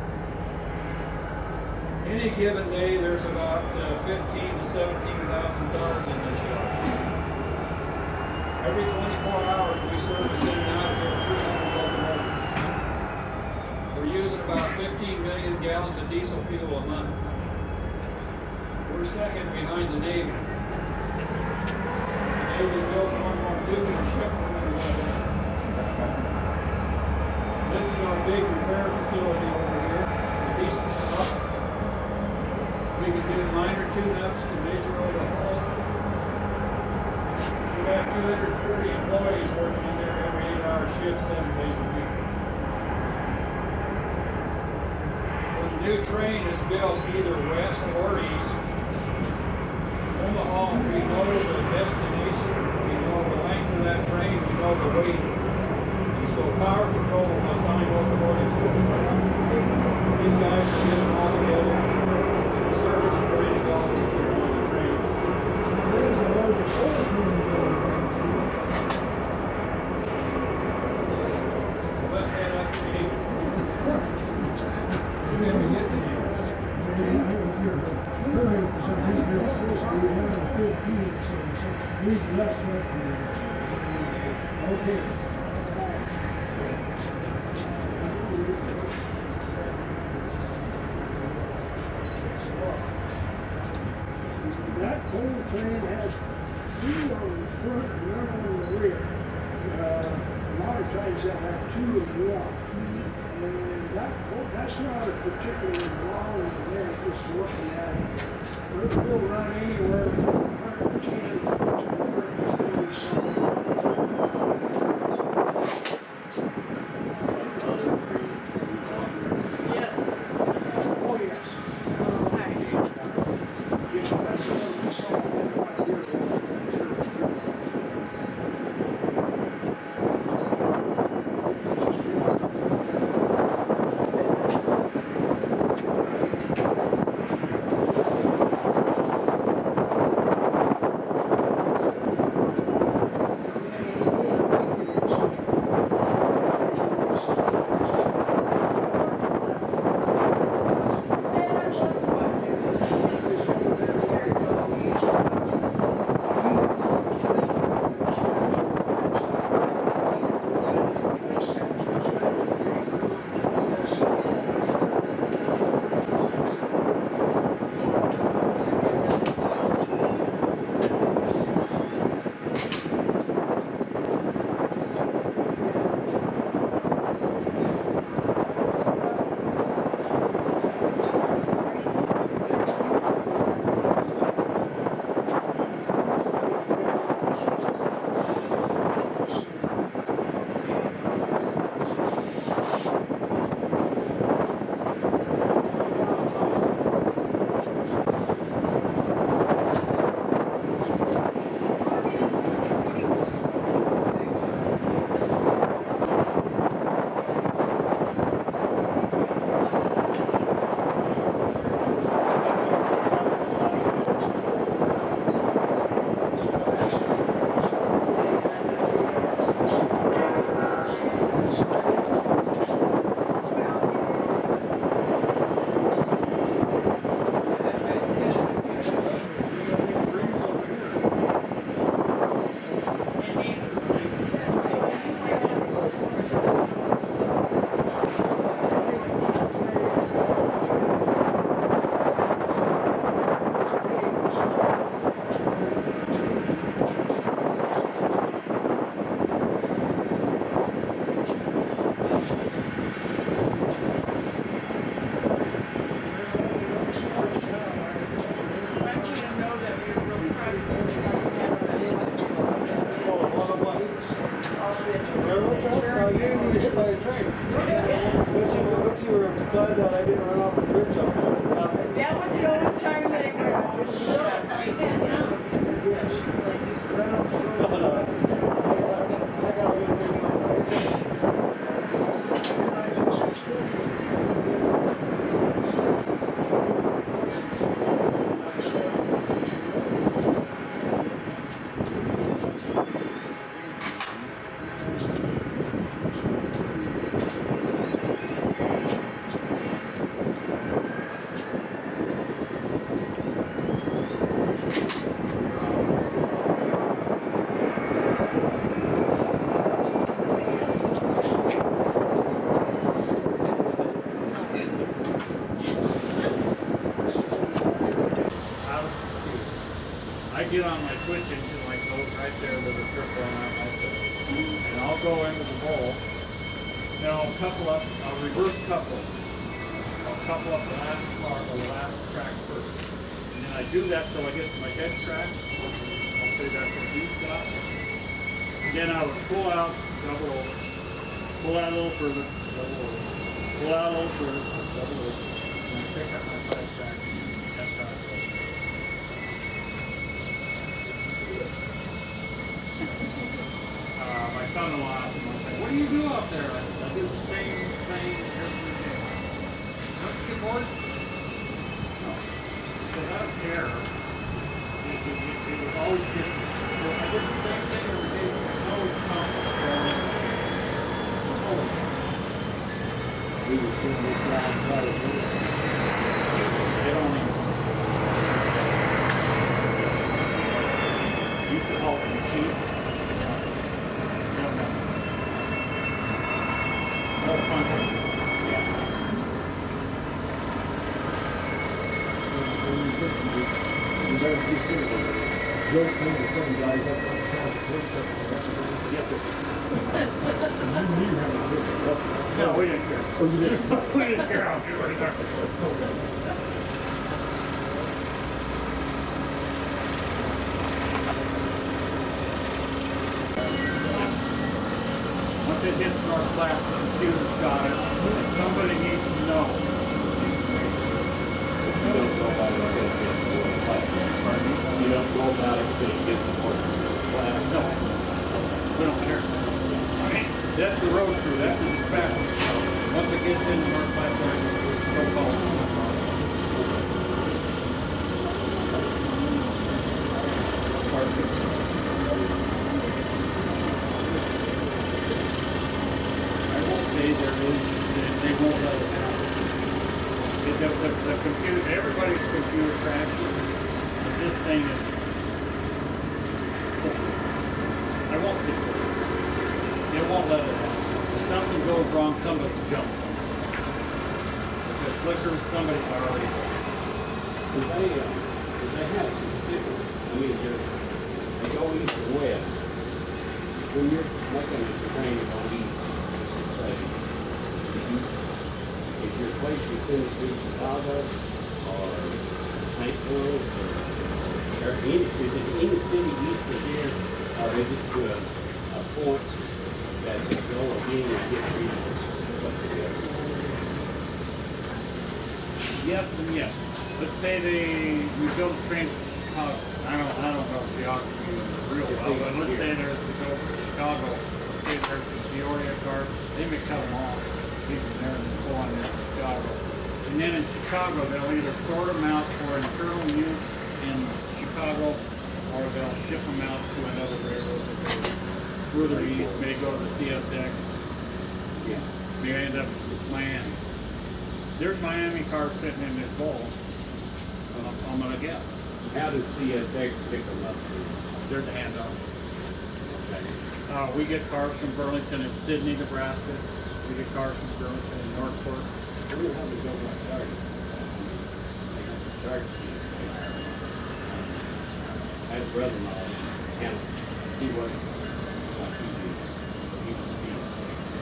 Any given day, there's about 15 to 17,000 cars in the shop. Every 24 hours, we service in and out here 300 locomotives. We're using about 15 million gallons of diesel fuel a month. We're second behind the Navy. The Navy builds one more nuclear ship than we have now. This is our big repair facility over here, the diesel shop. We can do minor tune-ups and major overhauls. We have 240 employees working in there every 8-hour shift, 7 days a week. When a new train is built, either west or east, Omaha, we know the destination, we know the length of that train, we know the weight. So power control will assign locomotives to the train. These guys will get them all together. The service is ready to go on the train. There's a lot of old train going on. So let's head up to the You're going to get to here. If you're hurrying, because I think you're supposed to be 115 or something, so leave less up here. Okay. That coal train has 3 on the front and 1 on the rear. A lot of times they'll have 2 in 1. And that's not a particularly long event, just looking at it. We'll run anywhere from 110 to 140 something. Yes. Oh, yes. Yeah, that's the one we saw right here on Church Street. That was the only time that it went. Then I'll couple up, I'll reverse couple. I'll couple up the last car, or the last track first. And then I do that till I get to my head track. I'll say that's what you stop. Then I would pull out, double over. Pull out a little further, double over. Pull out a little further, double over. And pick up my 5 track. That's how it goes. My son-in-law asked me one time, what do you do out there? I said, I do the same thing every day. Don't you get bored? No. Because I don't care. It was always different. So I did the same thing every day. Always something. Always something. We were seeing the drive better. They don't even. Used to haul some sheep. More fun. Yeah. You better be sure that Joe came to some guys up on South Dakota. Yes, sir. You knew how to do it. No, we didn't care. Oh, you didn't? We didn't care how good we were. Once it hits North Platte, the computer's got it. And somebody needs to know. You don't know about it until it gets to North Platte. You don't know about it until it gets to North Platte. No. We don't care. I mean, that's the road crew, that's the dispatch. Once it gets into North Platte, it's so-called. I will say there is, they won't let it happen. The computer, everybody's computer crashes. But this thing is, I won't say it won't let it happen. If something goes wrong, somebody jumps on it. If it flickers, somebody already. They have specific, I mean, they go east and west. When you're making a train to go east, let's just say, is your place you send it to Chicago or St. Louis or is it in the city east of here, or is it to a point that you go again and get up together? Yes and yes. Let's say we build a train to Chicago. I don't know geography real well, but let's say there's a go to Chicago. Let's say there's some Peoria cars. They may cut them off. Even there and go on into Chicago. And then in Chicago, they'll either sort them out for internal use in Chicago, or they'll ship them out to another railroad that goes further east, may go to the CSX, may end up with Miami. There's Miami cars sitting in this bowl. I'm gonna get. How does CSX pick them up? There's a handoff. We get cars from Burlington and Sidney, Nebraska. We get cars from Burlington and Northport. I don't know how to go by charges. Charge CSX. I had a brother-in-law, and he wasn't like he did. He was CSX.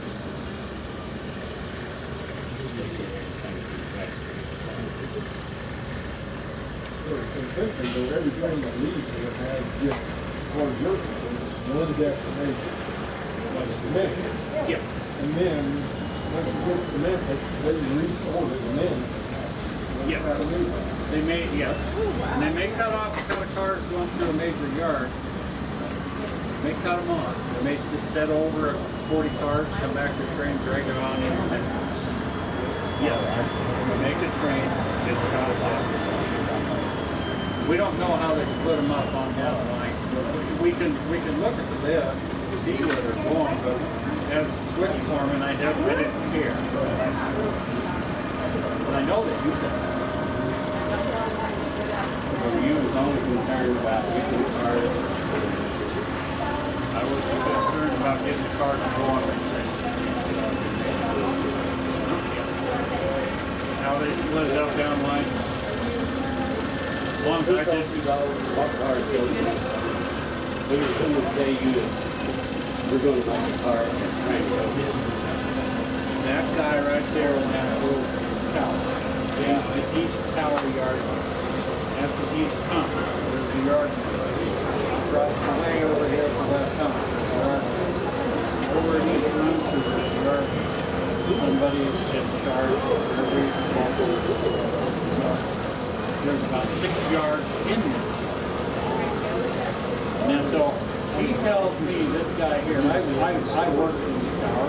So essentially, though, everything that leaves here has just, for your one destination, which is Memphis. Yes. And then, once it gets to Memphis, they resort it and then They may, yes. And they may cut off a couple of cars going through a major yard. They cut them off. They may just set over 40 cars, come back to the train, drag it on in. Yes. Make a train, it's got a box. We don't know how they split them up on that line. We can look at the list, see where they're going, but as a switch foreman, I didn't care. But I know that you can. So you was only concerned about getting the car. I was concerned about getting the car to go on the train. How they split it up down line. As long as I just what car is going to who would tell you that we're going to make a car and train to go this way? there in that little tower. There's the east tower yard. After the east hump, there's the yard. Across the way over here from that hump, there's the yard. Over at east run to the yard. Somebody is in charge of every local yard. There's about 6 yards in this. And then so he tells me, this guy here, I worked in this tower.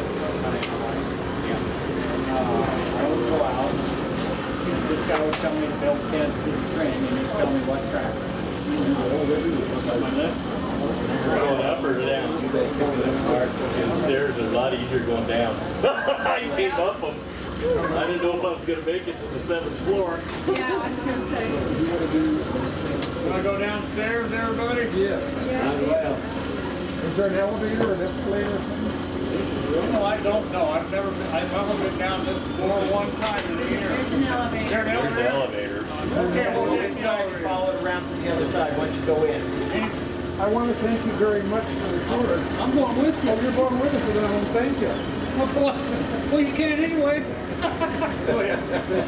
I would go out, and this guy would tell me to build tents to the train, and he'd tell me what tracks. On my list. Going up or down? The stairs are a lot easier going down. I came up them. I didn't know if I was going to make it to the 7th floor. Yeah, I was going to say. Want to go downstairs, everybody? Yes. Yeah. Well, Is there an elevator or an escalator or something? no, I don't know. I've only been down this floor one time in a year. There's an elevator. There's an There's the elevator. elevator. Okay, Go well, inside and follow it around to the other side once you go in. I want to thank you very much for the tour. I'm going with you. Oh, you're going with us, and I want to thank you. Well, you can't anyway. Go ahead.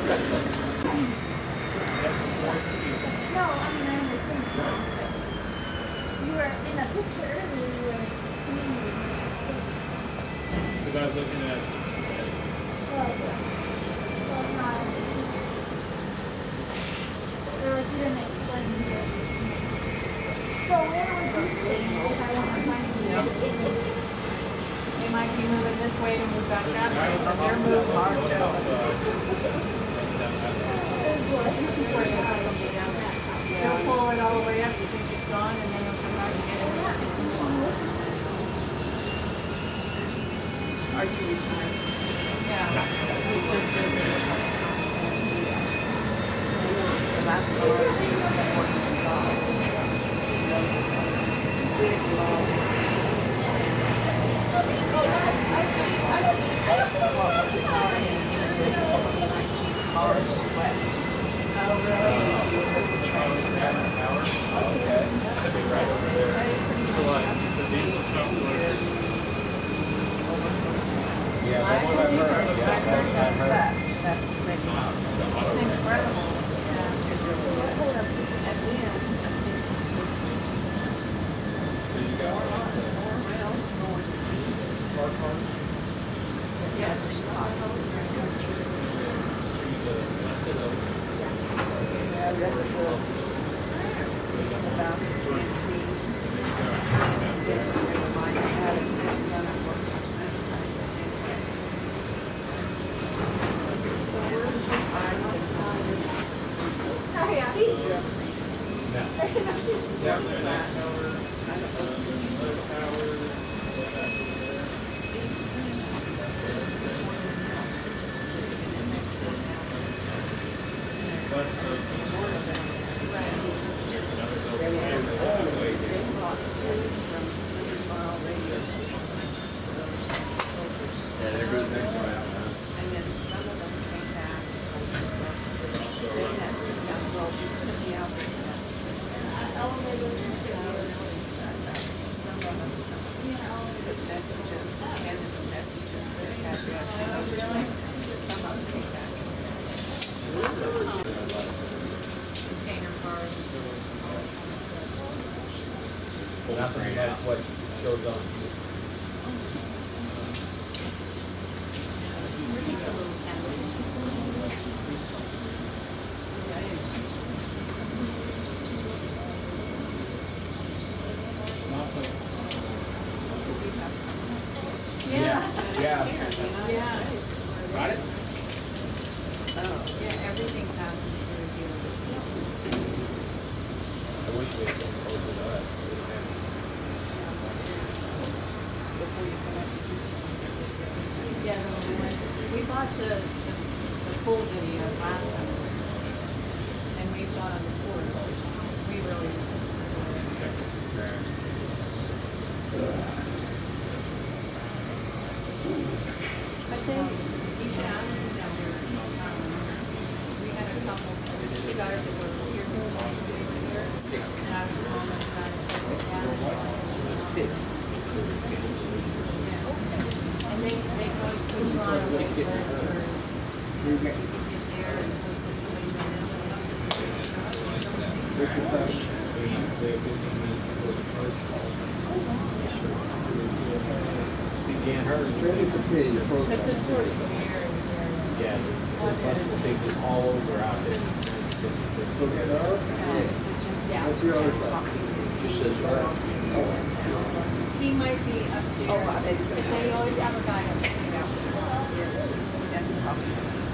No, I mean, I understand. You were in a picture earlier, you were tweeting. Because I was looking at. Well, so not. Or you didn't explain here. So where was he sitting? If I want to find you. They might be moving this way to move back that way, but they're moving. This is where it's going to be down there. They'll pull it all the way up, you think it's gone, and then they'll come back and get it. Are you retired? Yeah. The last time I was here was 4th of July. Big, long, what was it, car in? You said 19 cars west. Oh, really? You put the train together. Okay. They say pretty much nothing stays in here. Yeah, that's what I've heard. Yeah, that's what I've heard. That's maybe not. It's incredible. It really is. And then, I think the cities, four rails going east. That never stop. Go through. Yeah, I read the book about the canteen. Then a friend of mine had it, his son had worked for Santa Fe. Hi, Abby. No, she's This is before this happened. And then they tore down. They brought food from 100-mile radius to those soldiers. Yeah, they're good. They're going out now. And then some of them came back. They had some young girls. You couldn't be out there past 3. Some of them put messages, handed them messages, their address, and everything. Some of them came back. Container cars. Nothing like what goes on. Yeah. Yeah. Yeah. Got it? Yeah, everything passes through here. I wish we had something closer to us. Before you come up, you do this. Yeah, we bought the full video last time. And we bought on the tour. We really. I think he's asking down there. We had a couple, 2 guys that were here this morning, they were here. And I was telling them about it. Yeah. And they go to Toronto, That's the tourist. Yeah, the bus will take them all over out there. Yeah. What's your other side? Just says right. He might be upstairs. Oh, I think so. Because they always have a guy upstairs. Yes, and probably.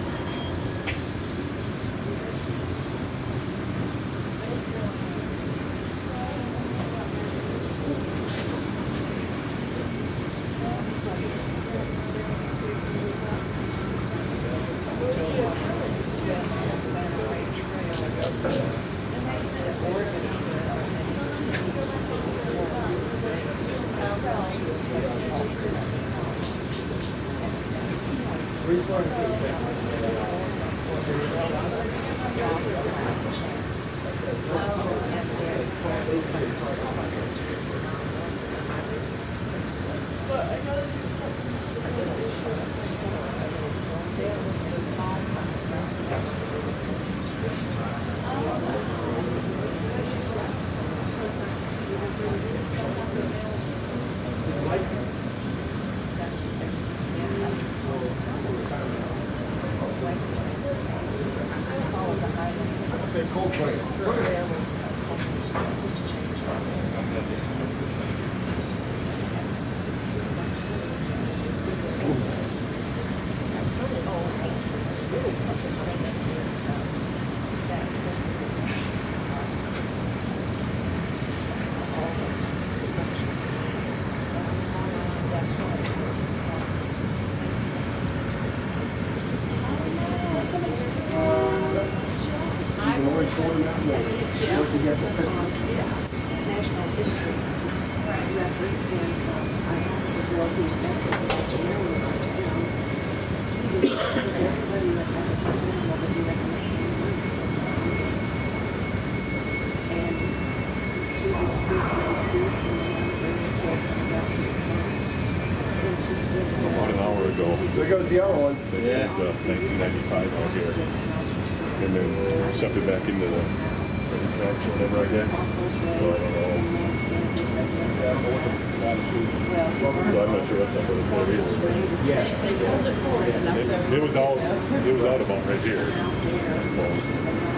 National history record, and I asked the girl whose name was engineering in our town. He was everybody that had a second animal that he recommended. And two of his kids were deceased, and one of them still comes out. And she said, about an hour ago. There goes the other one. They had 1995 out here. And then shoved it back into the tracks or whatever, I guess. So I don't know. So I'm not sure what's up with the port either. Yes. It was out about right here, I suppose.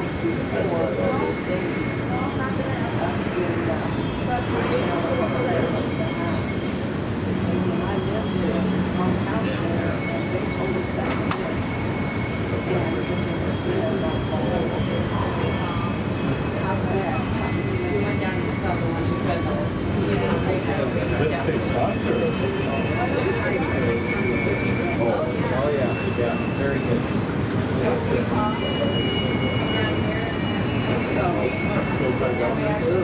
Is that the same spot? Oh yeah, yeah, very good. Still back down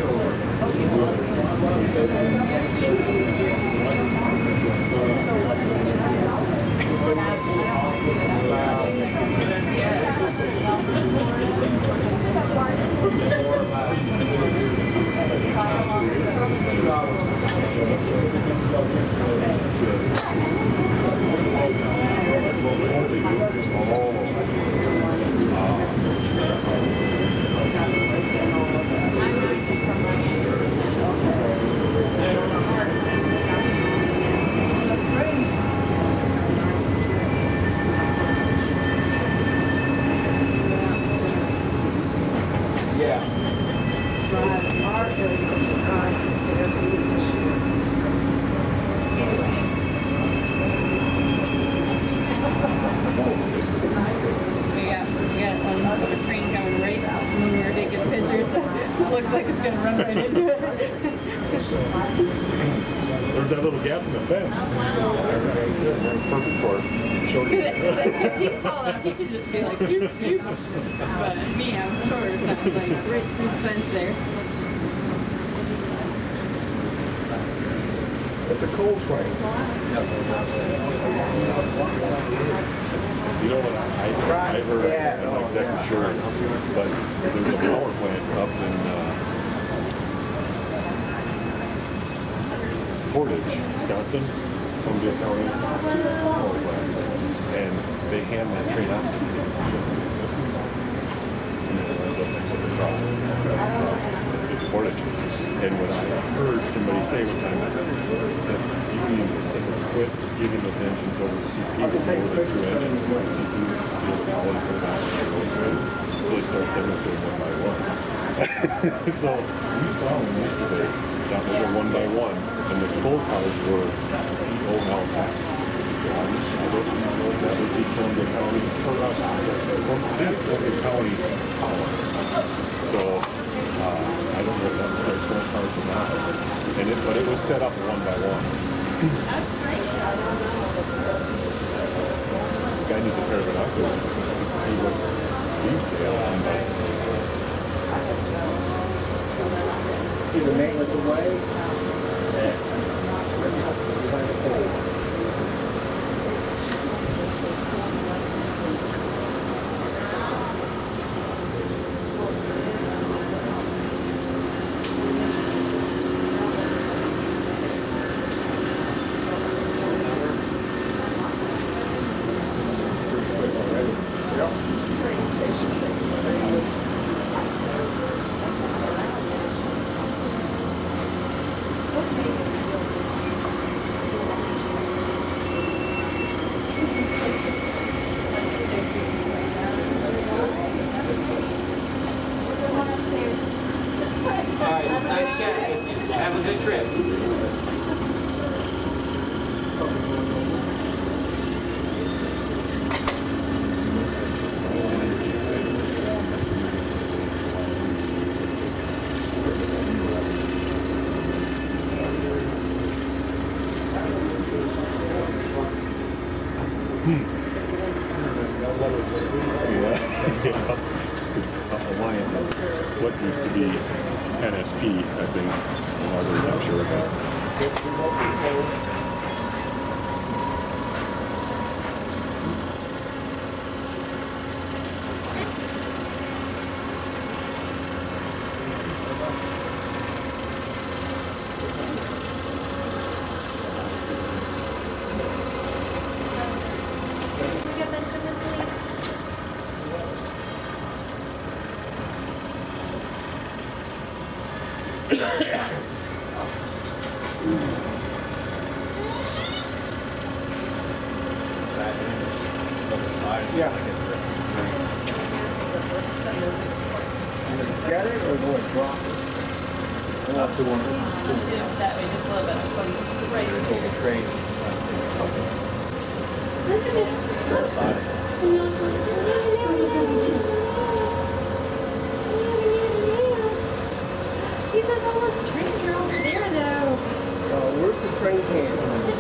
Looks like it's going to run right into it. There's that little gap in the fence. That's perfect for it. Because he's tall enough, he could just be like, you. But me, I'm short, so I'm like right through the fence there. At the cold train. You know what I've heard, I'm not exactly sure, but there's a power plant up in Portage, Wisconsin, Columbia County, and they hand that train out to people. And what I heard somebody say one time is that union quit giving the engines over to CP with more than 2 engines. Why CP would steal the power for that engines. So they start sending things one by one. So we saw them yesterday. That was a 1 by 1, and the coal cars were COL packs. So I don't know if that would be Columbia County or I think it's Columbia County power. So I don't know if that was their coal cars or not. But it was set up 1 by 1. That's great. The guy needs a pair of binoculars to see what these say on that. See the maintenance away? Alright, it's nice chatting with you. Have a good trip. Alliance is what used to be NSP, I think, in others, I'm sure of that. Yeah. Get it or do I drop it? That's the one. That way, just a little bit of sun's right here. The train. He says, oh, it's stranger over there now. Where's the train can?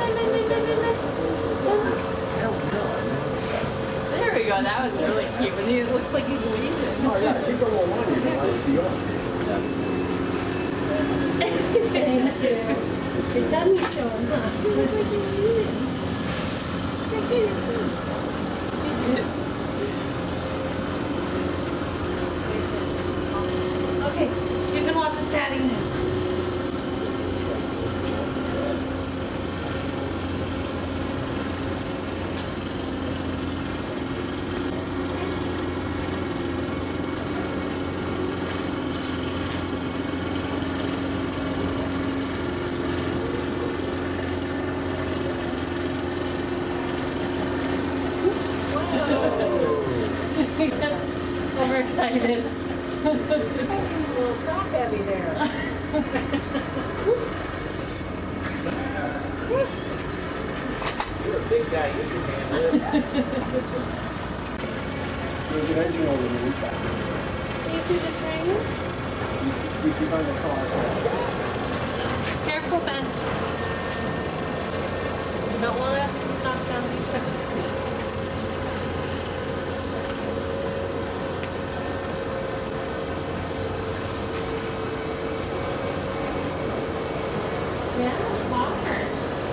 There we go. That was really cute. And he looks like he's waving. Oh yeah, keep going on. You know, I'll be on. Thank you. Your tummy's showing, huh? Okay, you can watch the tatting now. That's overexcited. A little top heavy there. You're a big guy, you can handle it. There's an engine over there. Can you see the train? He's behind the car. Careful, Ben. You don't want to knock down the equipment. Yeah, water.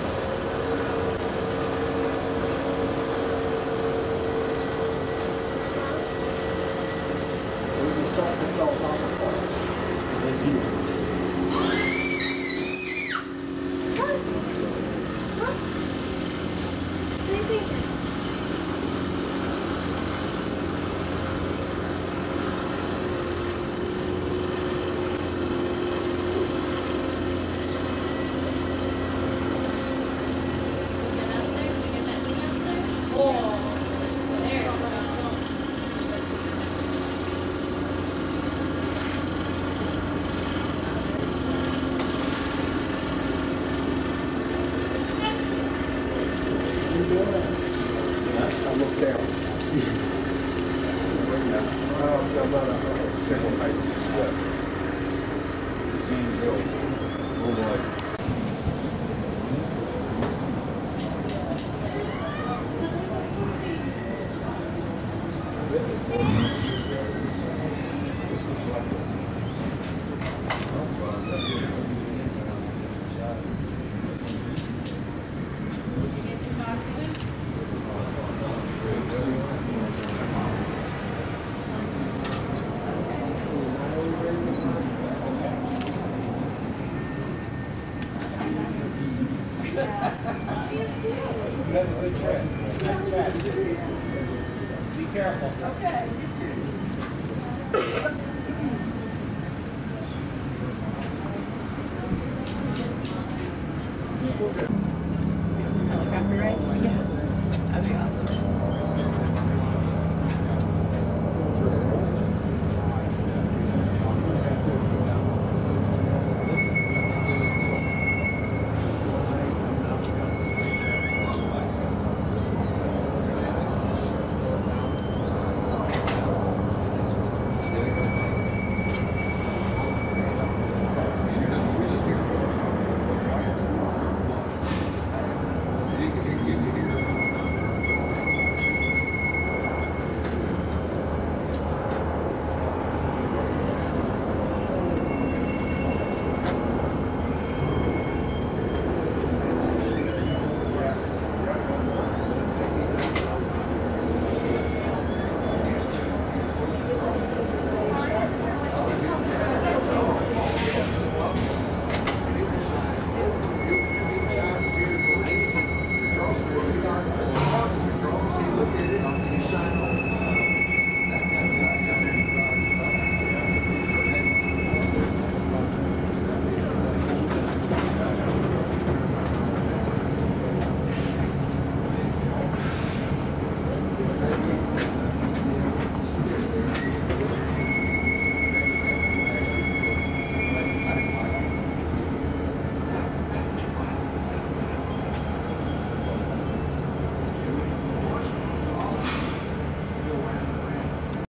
There's a self-propelled hover car. Right here. What? What are you thinking? down. About a Pickle Heights is what is being built. Oh boy. You have a good trip. Nice chat. Be careful. Okay, you too.